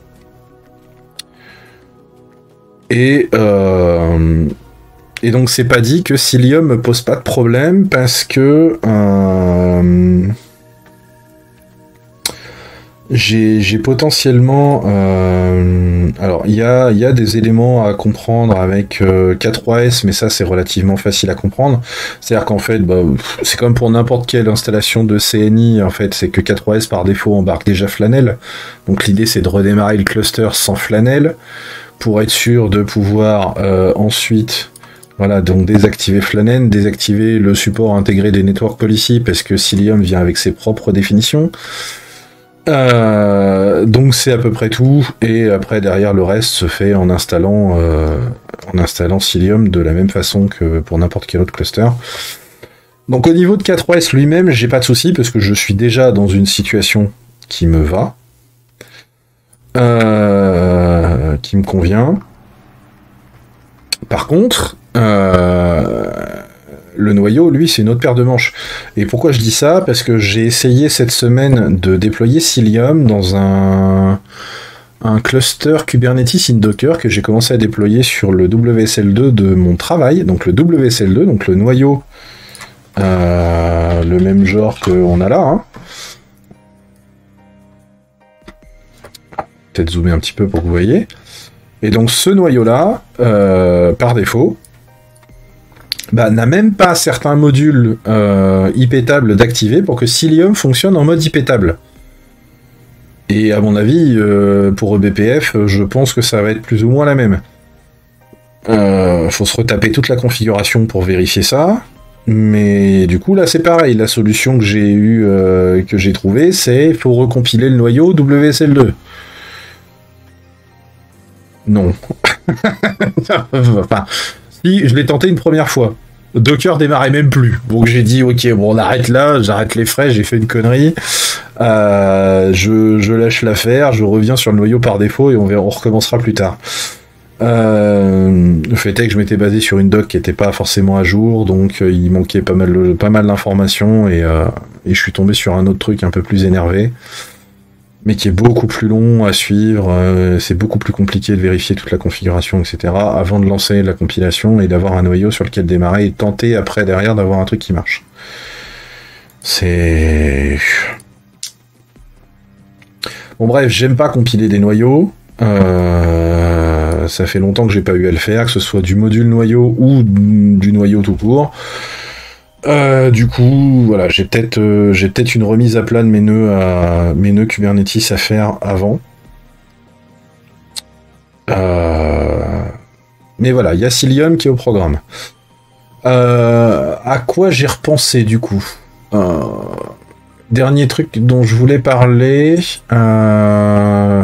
Et, euh... et donc c'est pas dit que Cilium me pose pas de problème parce que... Euh... j'ai potentiellement... Euh, alors, il y a, y a des éléments à comprendre avec euh, K trois S, mais ça, c'est relativement facile à comprendre. C'est-à-dire qu'en fait, bah, c'est comme pour n'importe quelle installation de C N I, en fait, c'est que K trois S, par défaut, embarque déjà Flanel. Donc, l'idée, c'est de redémarrer le cluster sans Flanel, pour être sûr de pouvoir euh, ensuite... Voilà, donc désactiver Flanel, désactiver le support intégré des network policy, parce que Cilium vient avec ses propres définitions. Euh, donc c'est à peu près tout, et après derrière le reste se fait en installant euh, en installant Cilium de la même façon que pour n'importe quel autre cluster. Donc au niveau de K trois S lui-même, j'ai pas de souci parce que je suis déjà dans une situation qui me va, euh, qui me convient. Par contre, euh, le noyau, lui, c'est une autre paire de manches. Et pourquoi je dis ça? Parce que j'ai essayé cette semaine de déployer Cilium dans un, un cluster Kubernetes in Docker que j'ai commencé à déployer sur le W S L deux de mon travail. Donc le W S L deux, donc le noyau, euh, le même genre qu'on a là. Hein. Peut-être zoomer un petit peu pour que vous voyez. Et donc ce noyau-là, euh, par défaut, bah, n'a même pas certains modules euh, I P tables d'activer pour que Cilium fonctionne en mode I P table. Et à mon avis, euh, pour E B P F, je pense que ça va être plus ou moins la même. Euh, faut se retaper toute la configuration pour vérifier ça. Mais du coup, là, c'est pareil. La solution que j'ai eu, euh, que j'ai trouvée, c'est faut recompiler le noyau W S L deux. Non. Enfin, si, je l'ai tenté une première fois. Docker démarrait même plus. Donc j'ai dit, ok, bon, on arrête là, j'arrête les frais, j'ai fait une connerie. Euh, je, je lâche l'affaire, je reviens sur le noyau par défaut et on, verra, on recommencera plus tard. Euh, le fait est que je m'étais basé sur une doc qui n'était pas forcément à jour, donc euh, il manquait pas mal, pas mal d'informations et, euh, et je suis tombé sur un autre truc un peu plus énervé. Mais qui est beaucoup plus long à suivre, euh, c'est beaucoup plus compliqué de vérifier toute la configuration, et cetera, avant de lancer la compilation et d'avoir un noyau sur lequel démarrer et tenter après derrière d'avoir un truc qui marche. C'est... Bon bref, j'aime pas compiler des noyaux, euh, ça fait longtemps que j'ai pas eu à le faire, que ce soit du module noyau ou du noyau tout court. Euh, du coup, voilà, j'ai peut-être euh, j'ai peut-être une remise à plat de mes nœuds, à, mes nœuds Kubernetes à faire avant. Euh, mais voilà, il y a Cilium qui est au programme. Euh, à quoi j'ai repensé du coup? euh, Dernier truc dont je voulais parler. Euh,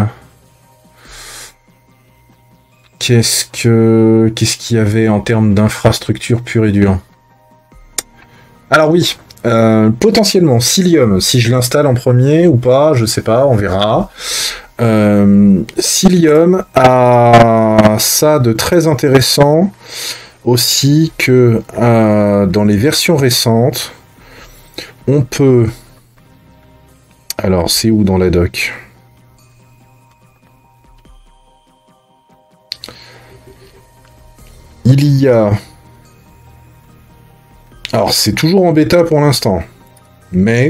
qu'est-ce que qu'est-ce qu'il y avait en termes d'infrastructure pure et dure? Alors oui, euh, potentiellement Cilium, si je l'installe en premier ou pas, je sais pas, on verra. Euh, Cilium a ça de très intéressant aussi que euh, dans les versions récentes, on peut... Alors c'est où dans la doc? Il y a... Alors, c'est toujours en bêta pour l'instant, mais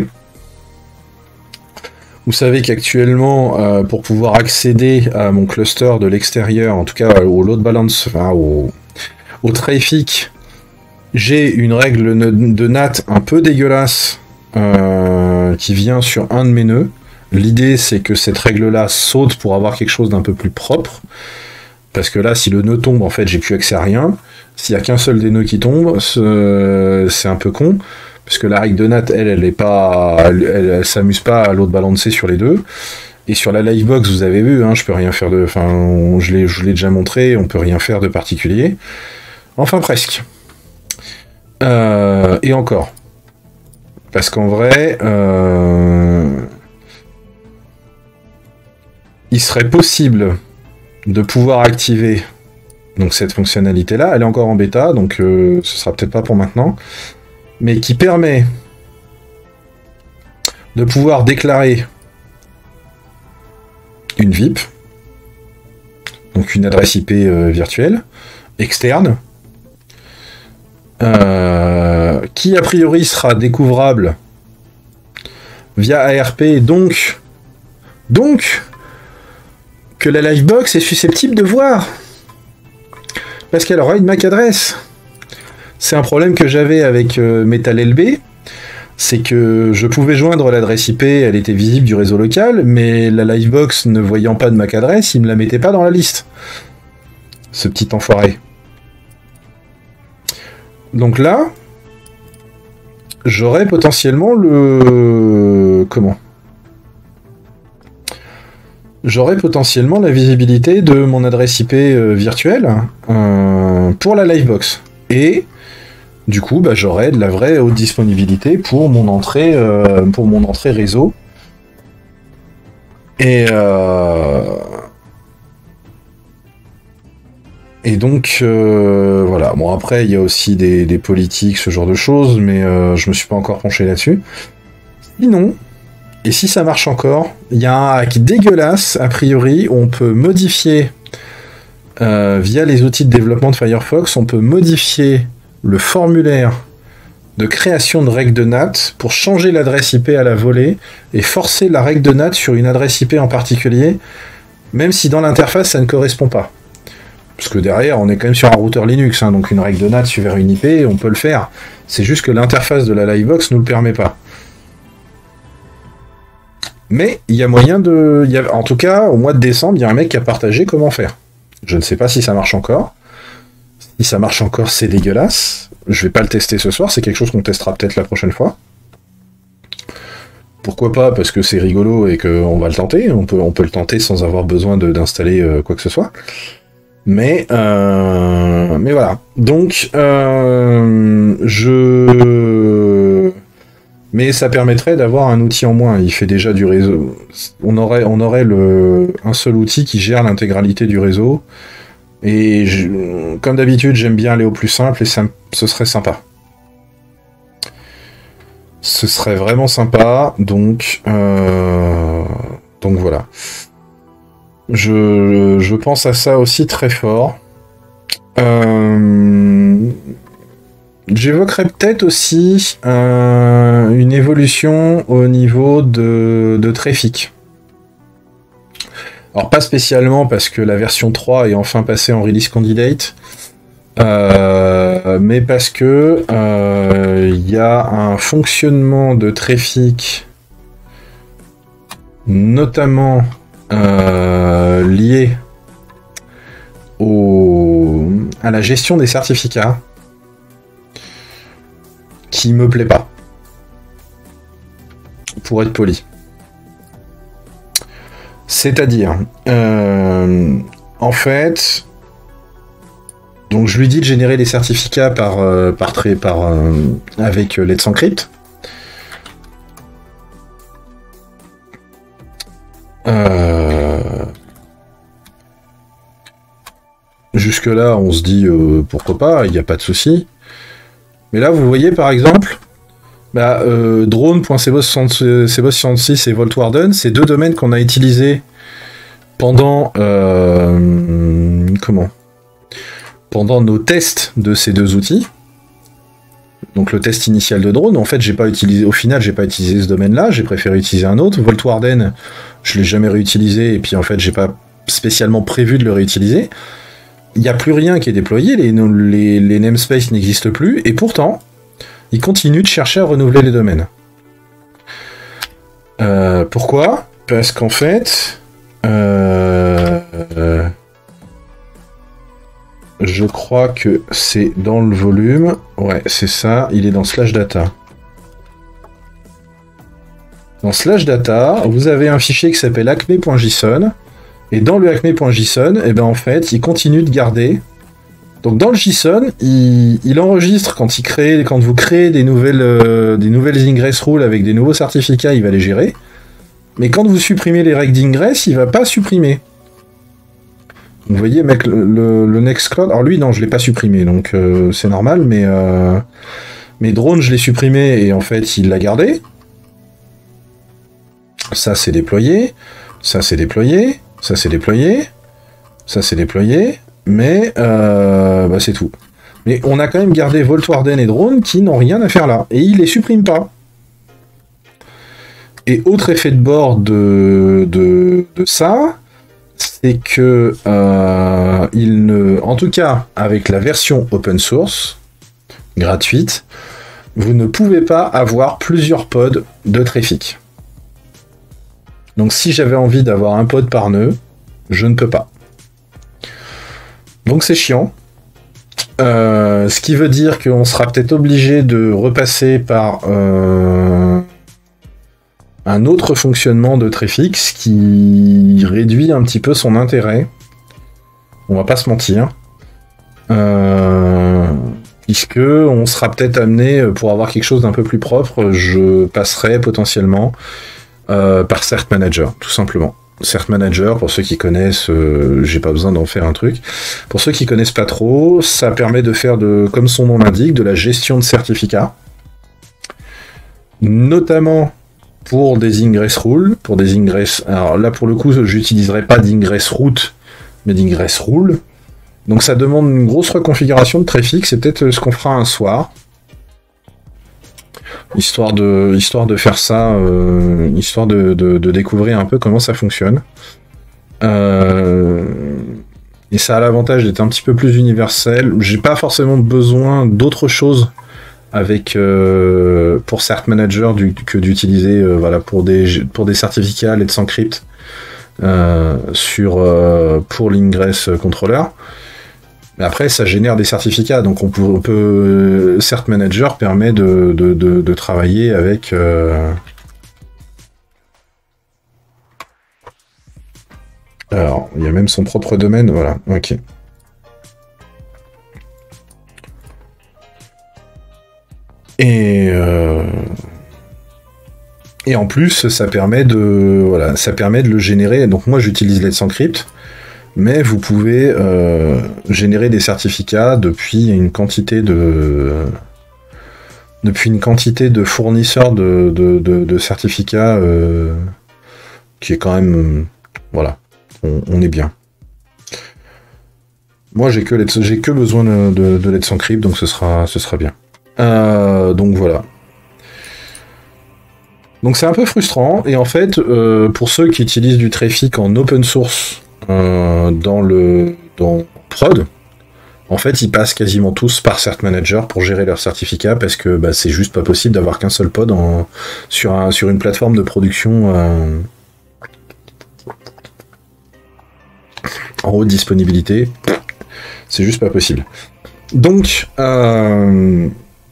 vous savez qu'actuellement, euh, pour pouvoir accéder à mon cluster de l'extérieur, en tout cas au load balance, enfin au, au trafic, j'ai une règle de N A T un peu dégueulasse euh, qui vient sur un de mes nœuds. L'idée, c'est que cette règle-là saute pour avoir quelque chose d'un peu plus propre. Parce que là, si le nœud tombe, en fait, j'ai plus accès à rien. S'il n'y a qu'un seul des nœuds qui tombe, c'est un peu con. Parce que la règle de N A T, elle, elle est pas, elle, elle, elle s'amuse pas à load balancer sur les deux. Et sur la Livebox, vous avez vu, hein, je peux rien faire de, enfin, on, je l'ai, je l'ai déjà montré, on peut rien faire de particulier. Enfin, presque. Euh, et encore. Parce qu'en vrai, euh, il serait possible de pouvoir activer donc cette fonctionnalité-là. Elle est encore en bêta, donc euh, ce sera peut-être pas pour maintenant, mais qui permet de pouvoir déclarer une V I P, donc une adresse I P euh, virtuelle, externe, euh, qui a priori sera découvrable via A R P, donc Donc, que la Livebox est susceptible de voir. Parce qu'elle aura une M A C adresse. C'est un problème que j'avais avec euh, MetalLB, c'est que je pouvais joindre l'adresse I P, elle était visible du réseau local, mais la Livebox ne voyant pas de M A C adresse, il me la mettait pas dans la liste. Ce petit enfoiré. Donc là, j'aurais potentiellement le... Comment ? J'aurais potentiellement la visibilité de mon adresse I P euh, virtuelle euh, pour la Livebox. Et du coup, bah, j'aurais de la vraie haute disponibilité pour mon entrée, euh, pour mon entrée réseau. Et, euh... Et donc, euh, voilà. Bon, après, il y a aussi des, des politiques, ce genre de choses, mais euh, je me suis pas encore penché là-dessus. Sinon, et si ça marche encore, il y a un hack dégueulasse, a priori, où on peut modifier, euh, via les outils de développement de Firefox, on peut modifier le formulaire de création de règles de N A T pour changer l'adresse I P à la volée et forcer la règle de N A T sur une adresse I P en particulier, même si dans l'interface ça ne correspond pas. Parce que derrière, on est quand même sur un routeur Linux, hein, donc une règle de N A T vers une I P, on peut le faire. C'est juste que l'interface de la Livebox ne nous le permet pas. Mais il y a moyen de... Il y a... En tout cas, au mois de décembre, il y a un mec qui a partagé comment faire. Je ne sais pas si ça marche encore. Si ça marche encore, c'est dégueulasse. Je vais pas le tester ce soir, c'est quelque chose qu'on testera peut-être la prochaine fois. Pourquoi pas, parce que c'est rigolo et qu'on va le tenter. On peut, on peut le tenter sans avoir besoin de, d'installer euh, quoi que ce soit. Mais, euh, mais voilà. Donc, euh, je... Mais ça permettrait d'avoir un outil en moins. Il fait déjà du réseau. On aurait, on aurait le, un seul outil qui gère l'intégralité du réseau. Et je, comme d'habitude, j'aime bien aller au plus simple et ça, ce serait sympa. Ce serait vraiment sympa. Donc, euh, donc voilà. Je, je pense à ça aussi très fort. Euh, J'évoquerai peut-être aussi euh, une évolution au niveau de, de Trafic. Alors pas spécialement parce que la version trois est enfin passée en release candidate, euh, mais parce que il euh, y a un fonctionnement de Trafic, notamment euh, lié au, à la gestion des certificats, qui me plaît pas, pour être poli. C'est-à-dire, euh, en fait, donc je lui dis de générer les certificats par, euh, par, trait, par euh, avec Let's Encrypt. Euh, Jusque-là, on se dit euh, pourquoi pas, il n'y a pas de souci. Mais là, vous voyez par exemple, bah, euh, drone point c b o s soixante-six et VaultWarden, c'est deux domaines qu'on a utilisés pendant euh, comment pendant nos tests de ces deux outils. Donc le test initial de drone, en fait, j'ai pas utilisé, au final, j'ai pas utilisé ce domaine-là, j'ai préféré utiliser un autre. VaultWarden, je l'ai jamais réutilisé, et puis en fait, j'ai pas spécialement prévu de le réutiliser. Il n'y a plus rien qui est déployé, les, les, les namespaces n'existent plus, et pourtant, ils continuent de chercher à renouveler les domaines. Euh, pourquoi ? Parce qu'en fait, euh, euh, je crois que c'est dans le volume, ouais, c'est ça, il est dans slash data. Dans slash data, vous avez un fichier qui s'appelle acme.json, et dans le acme.json, et ben en fait, il continue de garder. Donc dans le JSON, il, il enregistre quand il crée, quand vous créez des nouvelles, euh, des nouvelles ingress rules avec des nouveaux certificats, il va les gérer. Mais quand vous supprimez les règles d'ingress, il va pas supprimer. Vous voyez, mec, le, le, le Nextcloud, alors lui non, je l'ai pas supprimé, donc euh, c'est normal, mais euh, mais drone, je l'ai supprimé et en fait, il l'a gardé. Ça c'est déployé, ça c'est déployé. Ça c'est déployé, ça c'est déployé, mais euh, bah c'est tout. Mais on a quand même gardé VaultWarden et Drone qui n'ont rien à faire là, et ils les suppriment pas. Et autre effet de bord de, de, de ça, c'est que euh, il ne, en tout cas avec la version open source gratuite, vous ne pouvez pas avoir plusieurs pods de Traefik. Donc si j'avais envie d'avoir un pod par nœud, je ne peux pas. Donc c'est chiant. Euh, ce qui veut dire qu'on sera peut-être obligé de repasser par euh, un autre fonctionnement de Traefik, ce qui réduit un petit peu son intérêt. On va pas se mentir. Euh, puisque on sera peut-être amené, pour avoir quelque chose d'un peu plus propre, je passerai potentiellement euh, par Cert Manager, tout simplement. Cert Manager, pour ceux qui connaissent, euh, j'ai pas besoin d'en faire un truc. Pour ceux qui connaissent pas trop, ça permet de faire, de, comme son nom l'indique, de la gestion de certificats, notamment pour des ingress rules, pour des ingress. Alors là, pour le coup, j'utiliserai pas d'ingress route, mais d'ingress rule. Donc ça demande une grosse reconfiguration de Traefik, c'est peut-être ce qu'on fera un soir. Histoire de, histoire de faire ça, euh, histoire de, de, de découvrir un peu comment ça fonctionne. Euh, et ça a l'avantage d'être un petit peu plus universel. J'ai pas forcément besoin d'autre chose avec euh, pour Cert Manager du, que d'utiliser euh, voilà, pour, des, pour des certificats Let's Encrypt euh, sur, euh, pour l'Ingress Controller. Mais après, ça génère des certificats, donc on peut, on peut Cert Manager permet de, de, de, de travailler avec euh... alors, il y a même son propre domaine, voilà, ok. Et euh... et en plus, ça permet de voilà, ça permet de le générer. Donc moi, j'utilise Let's Encrypt. Mais vous pouvez euh, générer des certificats depuis une quantité de depuis une quantité de fournisseurs de, de, de, de certificats euh, qui est quand même euh, voilà, on, on est bien. Moi j'ai que Let's, j'ai que besoin de, de, de Let's Encrypt, donc ce sera ce sera bien. Euh, donc voilà. Donc c'est un peu frustrant et en fait euh, pour ceux qui utilisent du Traefik en open source. Euh, dans le dans prod, en fait, ils passent quasiment tous par Cert Manager pour gérer leurs certificats parce que bah, c'est juste pas possible d'avoir qu'un seul pod en, sur, un, sur une plateforme de production euh, en haute disponibilité. C'est juste pas possible. Donc, euh,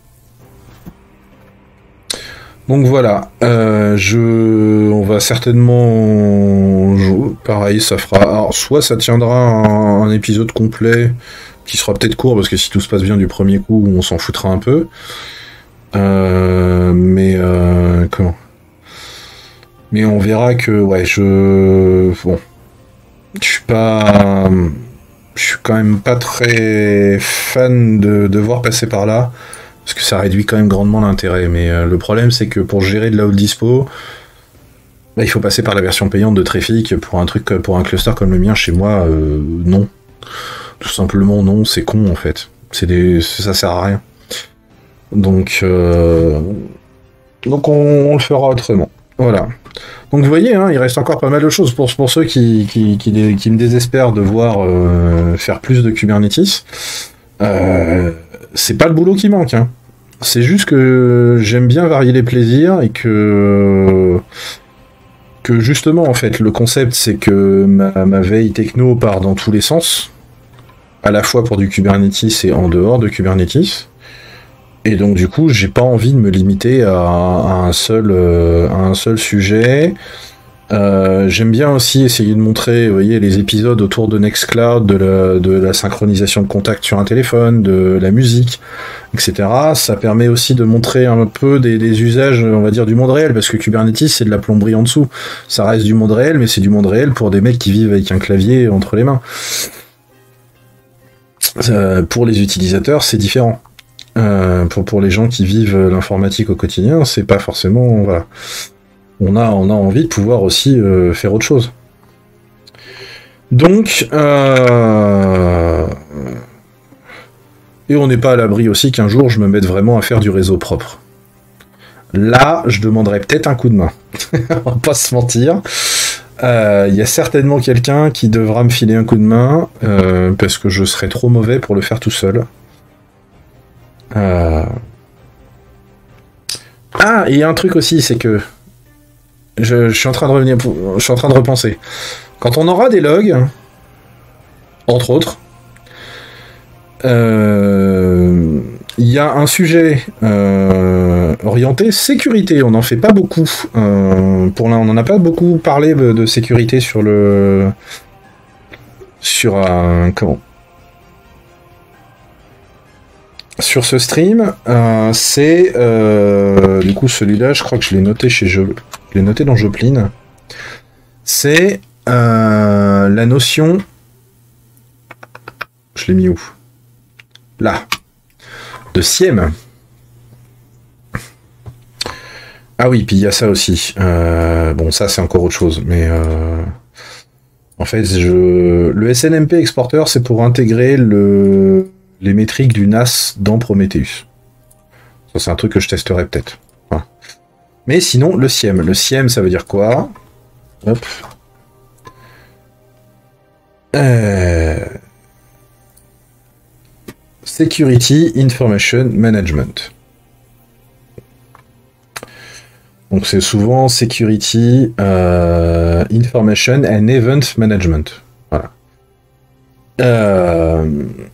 Donc voilà, euh, je, on va certainement, je, pareil, ça fera, alors, soit ça tiendra un, un épisode complet qui sera peut-être court parce que si tout se passe bien du premier coup, on s'en foutra un peu. Euh, mais euh, comment Mais on verra que, ouais, je, bon, je suis pas, je suis quand même pas très fan de devoir passer par là. Parce que ça réduit quand même grandement l'intérêt. Mais euh, le problème, c'est que pour gérer de la haute dispo, bah, il faut passer par la version payante de Traefik. Pour un truc, pour un cluster comme le mien, chez moi, euh, non. Tout simplement, non. C'est con, en fait. C'est des, ça sert à rien. Donc, euh, donc on, on le fera autrement. Voilà. Donc vous voyez, hein, il reste encore pas mal de choses pour, pour ceux qui, qui, qui, qui me désespèrent de voir euh, faire plus de Kubernetes. Euh, c'est pas le boulot qui manque, hein. C'est juste que j'aime bien varier les plaisirs et que que justement en fait le concept c'est que ma, ma veille techno part dans tous les sens, à la fois pour du Kubernetes et en dehors de Kubernetes. Et donc du coup j'ai pas envie de me limiter à, à un seul euh, à un seul sujet. Euh, j'aime bien aussi essayer de montrer, vous voyez, les épisodes autour de Nextcloud, de la, de la synchronisation de contact sur un téléphone, de la musique, et cetera. Ça permet aussi de montrer un peu des, des usages, on va dire, du monde réel, parce que Kubernetes, c'est de la plomberie en dessous. Ça reste du monde réel, mais c'est du monde réel pour des mecs qui vivent avec un clavier entre les mains. Euh, pour les utilisateurs, c'est différent. Euh, pour, pour les gens qui vivent l'informatique au quotidien, c'est pas forcément... Voilà. On a, on a envie de pouvoir aussi euh, faire autre chose. Donc, euh... et on n'est pas à l'abri aussi qu'un jour je me mette vraiment à faire du réseau propre. là, je demanderais peut-être un coup de main. On va pas se mentir. Il euh, y a certainement quelqu'un qui devra me filer un coup de main, euh, parce que je serais trop mauvais pour le faire tout seul. Euh... Ah, et il y a un truc aussi, c'est que je, je suis en train de revenir, je suis en train de repenser. Quand on aura des logs, entre autres, euh, il y a un sujet euh, orienté sécurité. On n'en fait pas beaucoup. Euh, pour là, on n'en a pas beaucoup parlé de, de sécurité sur le sur un comment sur ce stream. Euh, c'est euh, du coup celui-là. Je crois que je l'ai noté chez je, je l'ai noté dans Joplin. C'est euh, la notion. Je l'ai mis où? Là. De SIEM. Ah oui, puis il y a ça aussi. Euh, bon, ça c'est encore autre chose, mais euh, en fait, je... le S N M P Exporter, c'est pour intégrer le... les métriques du N A S dans Prometheus. Ça, c'est un truc que je testerai peut-être. Voilà. Mais sinon, le SIEM. Le SIEM, ça veut dire quoi? Hop. Euh... Security Information Management. Donc c'est souvent Security euh, Information and Event Management. Voilà. Euh,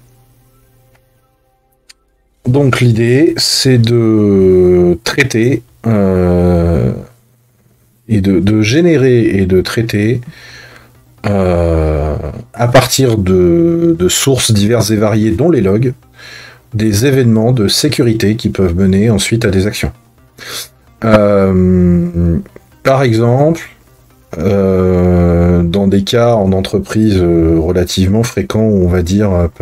donc l'idée, c'est de traiter euh, et de, de générer et de traiter euh, à partir de, de sources diverses et variées, dont les logs, des événements de sécurité qui peuvent mener ensuite à des actions. Euh, par exemple, euh, dans des cas en entreprise euh, relativement fréquents, on va dire, euh,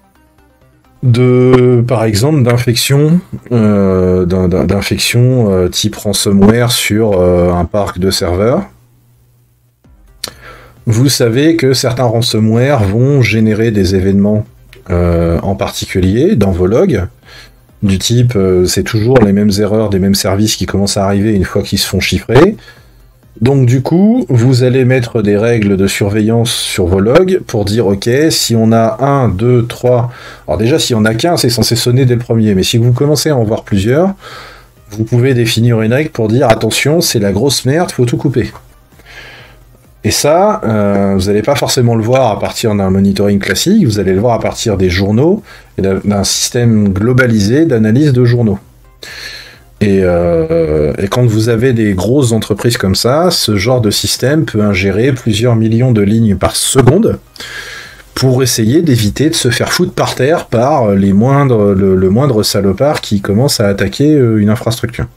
de, par exemple, d'infection, euh, d'infection euh, type ransomware sur euh, un parc de serveurs. Vous savez que certains ransomware vont générer des événements euh, en particulier dans vos logs, du type euh, c'est toujours les mêmes erreurs des mêmes services qui commencent à arriver une fois qu'ils se font chiffrer. Donc du coup, vous allez mettre des règles de surveillance sur vos logs pour dire ok, si on a un, deux, trois... Alors déjà, si on a qu'un, c'est censé sonner dès le premier, mais si vous commencez à en voir plusieurs, vous pouvez définir une règle pour dire attention, c'est la grosse merde, faut tout couper. Et ça, euh, vous n'allez pas forcément le voir à partir d'un monitoring classique, vous allez le voir à partir des journaux et d'un système globalisé d'analyse de journaux. Et, euh, et quand vous avez des grosses entreprises comme ça, ce genre de système peut ingérer plusieurs millions de lignes par seconde pour essayer d'éviter de se faire foutre par terre par les moindres, le, le moindre salopard qui commence à attaquer une infrastructure.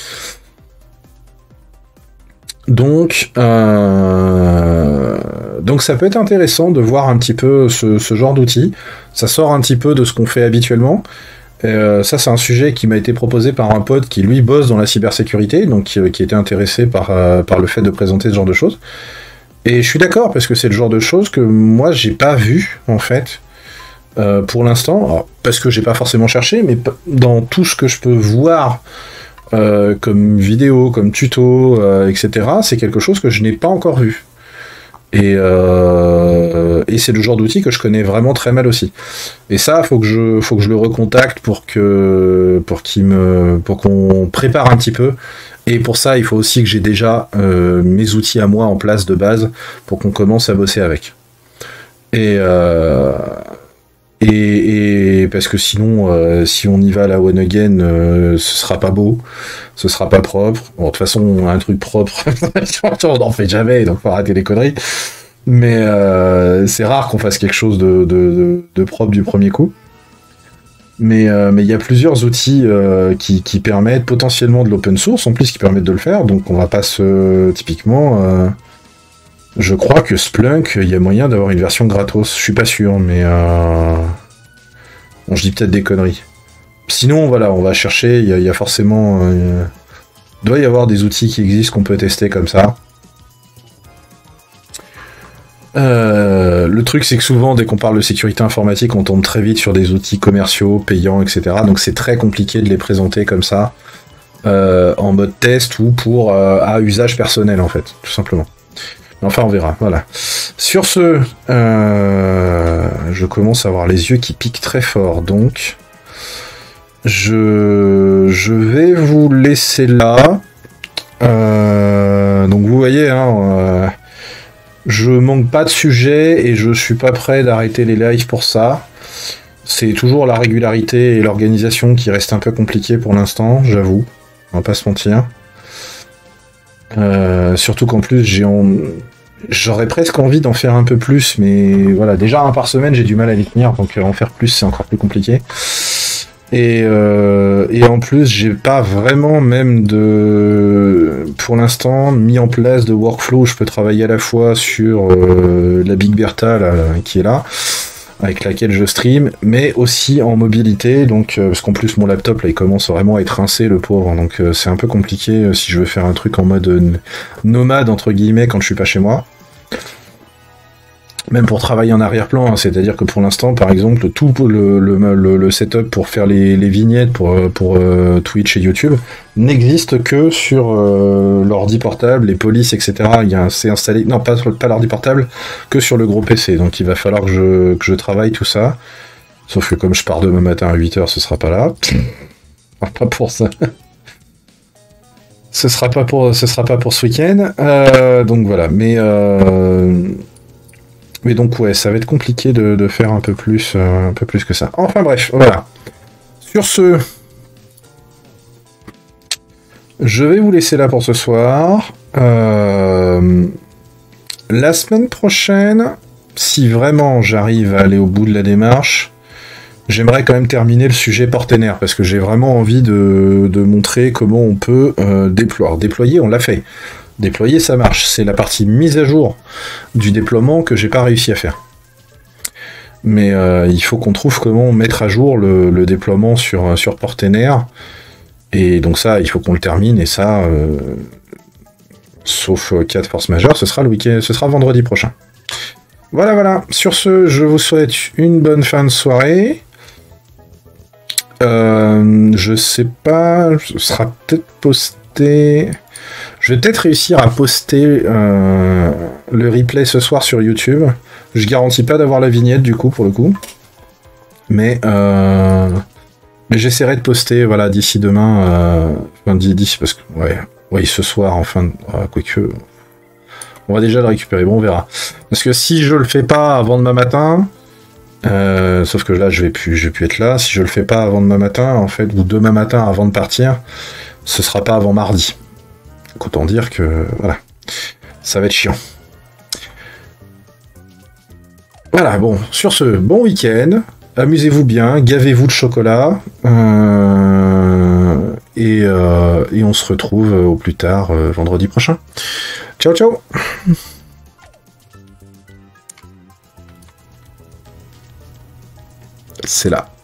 Donc, euh, donc ça peut être intéressant de voir un petit peu ce, ce genre d'outils. Ça sort un petit peu de ce qu'on fait habituellement. Euh, ça, c'est un sujet qui m'a été proposé par un pote qui, lui, bosse dans la cybersécurité, donc qui, qui était intéressé par, euh, par le fait de présenter ce genre de choses. Et je suis d'accord, parce que c'est le genre de choses que moi, j'ai pas vu, en fait, euh, pour l'instant. Alors, parce que j'ai pas forcément cherché, mais dans tout ce que je peux voir... Euh, comme vidéo, comme tuto, euh, et cetera, c'est quelque chose que je n'ai pas encore vu. Et, euh, et c'est le genre d'outil que je connais vraiment très mal aussi. Et ça, faut que je, faut que je le recontacte pour que, pour qu'il me, pour qu'on prépare un petit peu. Et pour ça, il faut aussi que j'ai déjà euh, mes outils à moi en place de base pour qu'on commence à bosser avec. Et euh, Et, et parce que sinon, euh, si on y va à la one again, euh, ce sera pas beau, ce sera pas propre. Bon, de toute façon, un truc propre, on n'en fait jamais, donc faut arrêter les conneries. Mais euh, c'est rare qu'on fasse quelque chose de, de, de, de propre du premier coup. Mais euh, mais il y a plusieurs outils euh, qui, qui permettent potentiellement de l'open source, en plus qui permettent de le faire. Donc on va pas se typiquement. Euh, Je crois que Splunk, il y a moyen d'avoir une version gratos. Je suis pas sûr, mais euh... bon, je dis peut-être des conneries. Sinon, voilà, on va chercher. Il y, y a forcément, euh... il doit y avoir des outils qui existent qu'on peut tester comme ça. Euh... Le truc, c'est que souvent, dès qu'on parle de sécurité informatique, on tombe très vite sur des outils commerciaux, payants, et cetera. Donc, c'est très compliqué de les présenter comme ça. euh, en mode test ou pour euh, à usage personnel en fait, tout simplement. Mais enfin, on verra. Voilà. Sur ce, euh, je commence à avoir les yeux qui piquent très fort, donc je je vais vous laisser là. Euh, donc vous voyez, hein, euh, je manque pas de sujet et je suis pas prêt d'arrêter les lives pour ça. C'est toujours la régularité et l'organisation qui reste un peu compliquée pour l'instant, j'avoue. On va pas se mentir. Euh, surtout qu'en plus, j'ai en... j'aurais presque envie d'en faire un peu plus, mais voilà, déjà un par semaine, j'ai du mal à les tenir, donc en faire plus, c'est encore plus compliqué. Et, euh, et en plus, j'ai pas vraiment même de, pour l'instant, mis en place de workflow où je peux travailler à la fois sur euh, la Big Bertha là, qui est là, avec laquelle je stream, mais aussi en mobilité, donc euh, parce qu'en plus mon laptop là il commence vraiment à être rincé le pauvre, donc euh, c'est un peu compliqué euh, si je veux faire un truc en mode euh, nomade entre guillemets quand je suis pas chez moi. Même pour travailler en arrière-plan, hein, c'est-à-dire que pour l'instant, par exemple, tout le, le, le, le setup pour faire les, les vignettes pour, pour euh, Twitch et YouTube n'existe que sur euh, l'ordi portable, les polices, et cetera. Il y a un, c'est installé, non pas, pas l'ordi portable, que sur le gros P C. Donc il va falloir que je, que je travaille tout ça. Sauf que comme je pars demain matin à huit heures, ce sera pas là. Pas pour ça. Ce sera pas pour, ce sera pas pour ce week-end. Euh, donc voilà, mais... Euh... Mais donc ouais, ça va être compliqué de, de faire un peu plus, euh, un peu plus que ça. Enfin bref, voilà. Sur ce, je vais vous laisser là pour ce soir. Euh, la semaine prochaine, si vraiment j'arrive à aller au bout de la démarche, j'aimerais quand même terminer le sujet partenaire, parce que j'ai vraiment envie de, de montrer comment on peut euh, déployer. Déployer, on l'a fait. Déployer, ça marche. C'est la partie mise à jour du déploiement que j'ai pas réussi à faire. Mais euh, il faut qu'on trouve comment mettre à jour le, le déploiement sur, sur Portainer. Et donc ça, il faut qu'on le termine. Et ça, euh, sauf cas de force majeure, ce sera le week-end, ce sera vendredi prochain. Voilà, voilà. Sur ce, je vous souhaite une bonne fin de soirée. Euh, je sais pas, ce sera peut-être posté... Je vais peut-être réussir à poster euh, le replay ce soir sur YouTube. Je garantis pas d'avoir la vignette du coup pour le coup. Mais, euh, mais j'essaierai de poster voilà, d'ici demain. Euh, enfin d'ici parce que ouais, ouais ce soir enfin euh, quoique. On va déjà le récupérer, bon on verra. Parce que si je le fais pas avant demain matin, euh, sauf que là je vais plus je vais plus être là, si je le fais pas avant demain matin, en fait, ou demain matin avant de partir, ce sera pas avant mardi. Autant dire que, voilà, ça va être chiant. Voilà, bon, sur ce, bon week-end, amusez-vous bien, gavez-vous de chocolat, euh, et, euh, et on se retrouve au plus tard euh, vendredi prochain. Ciao, ciao. C'est là.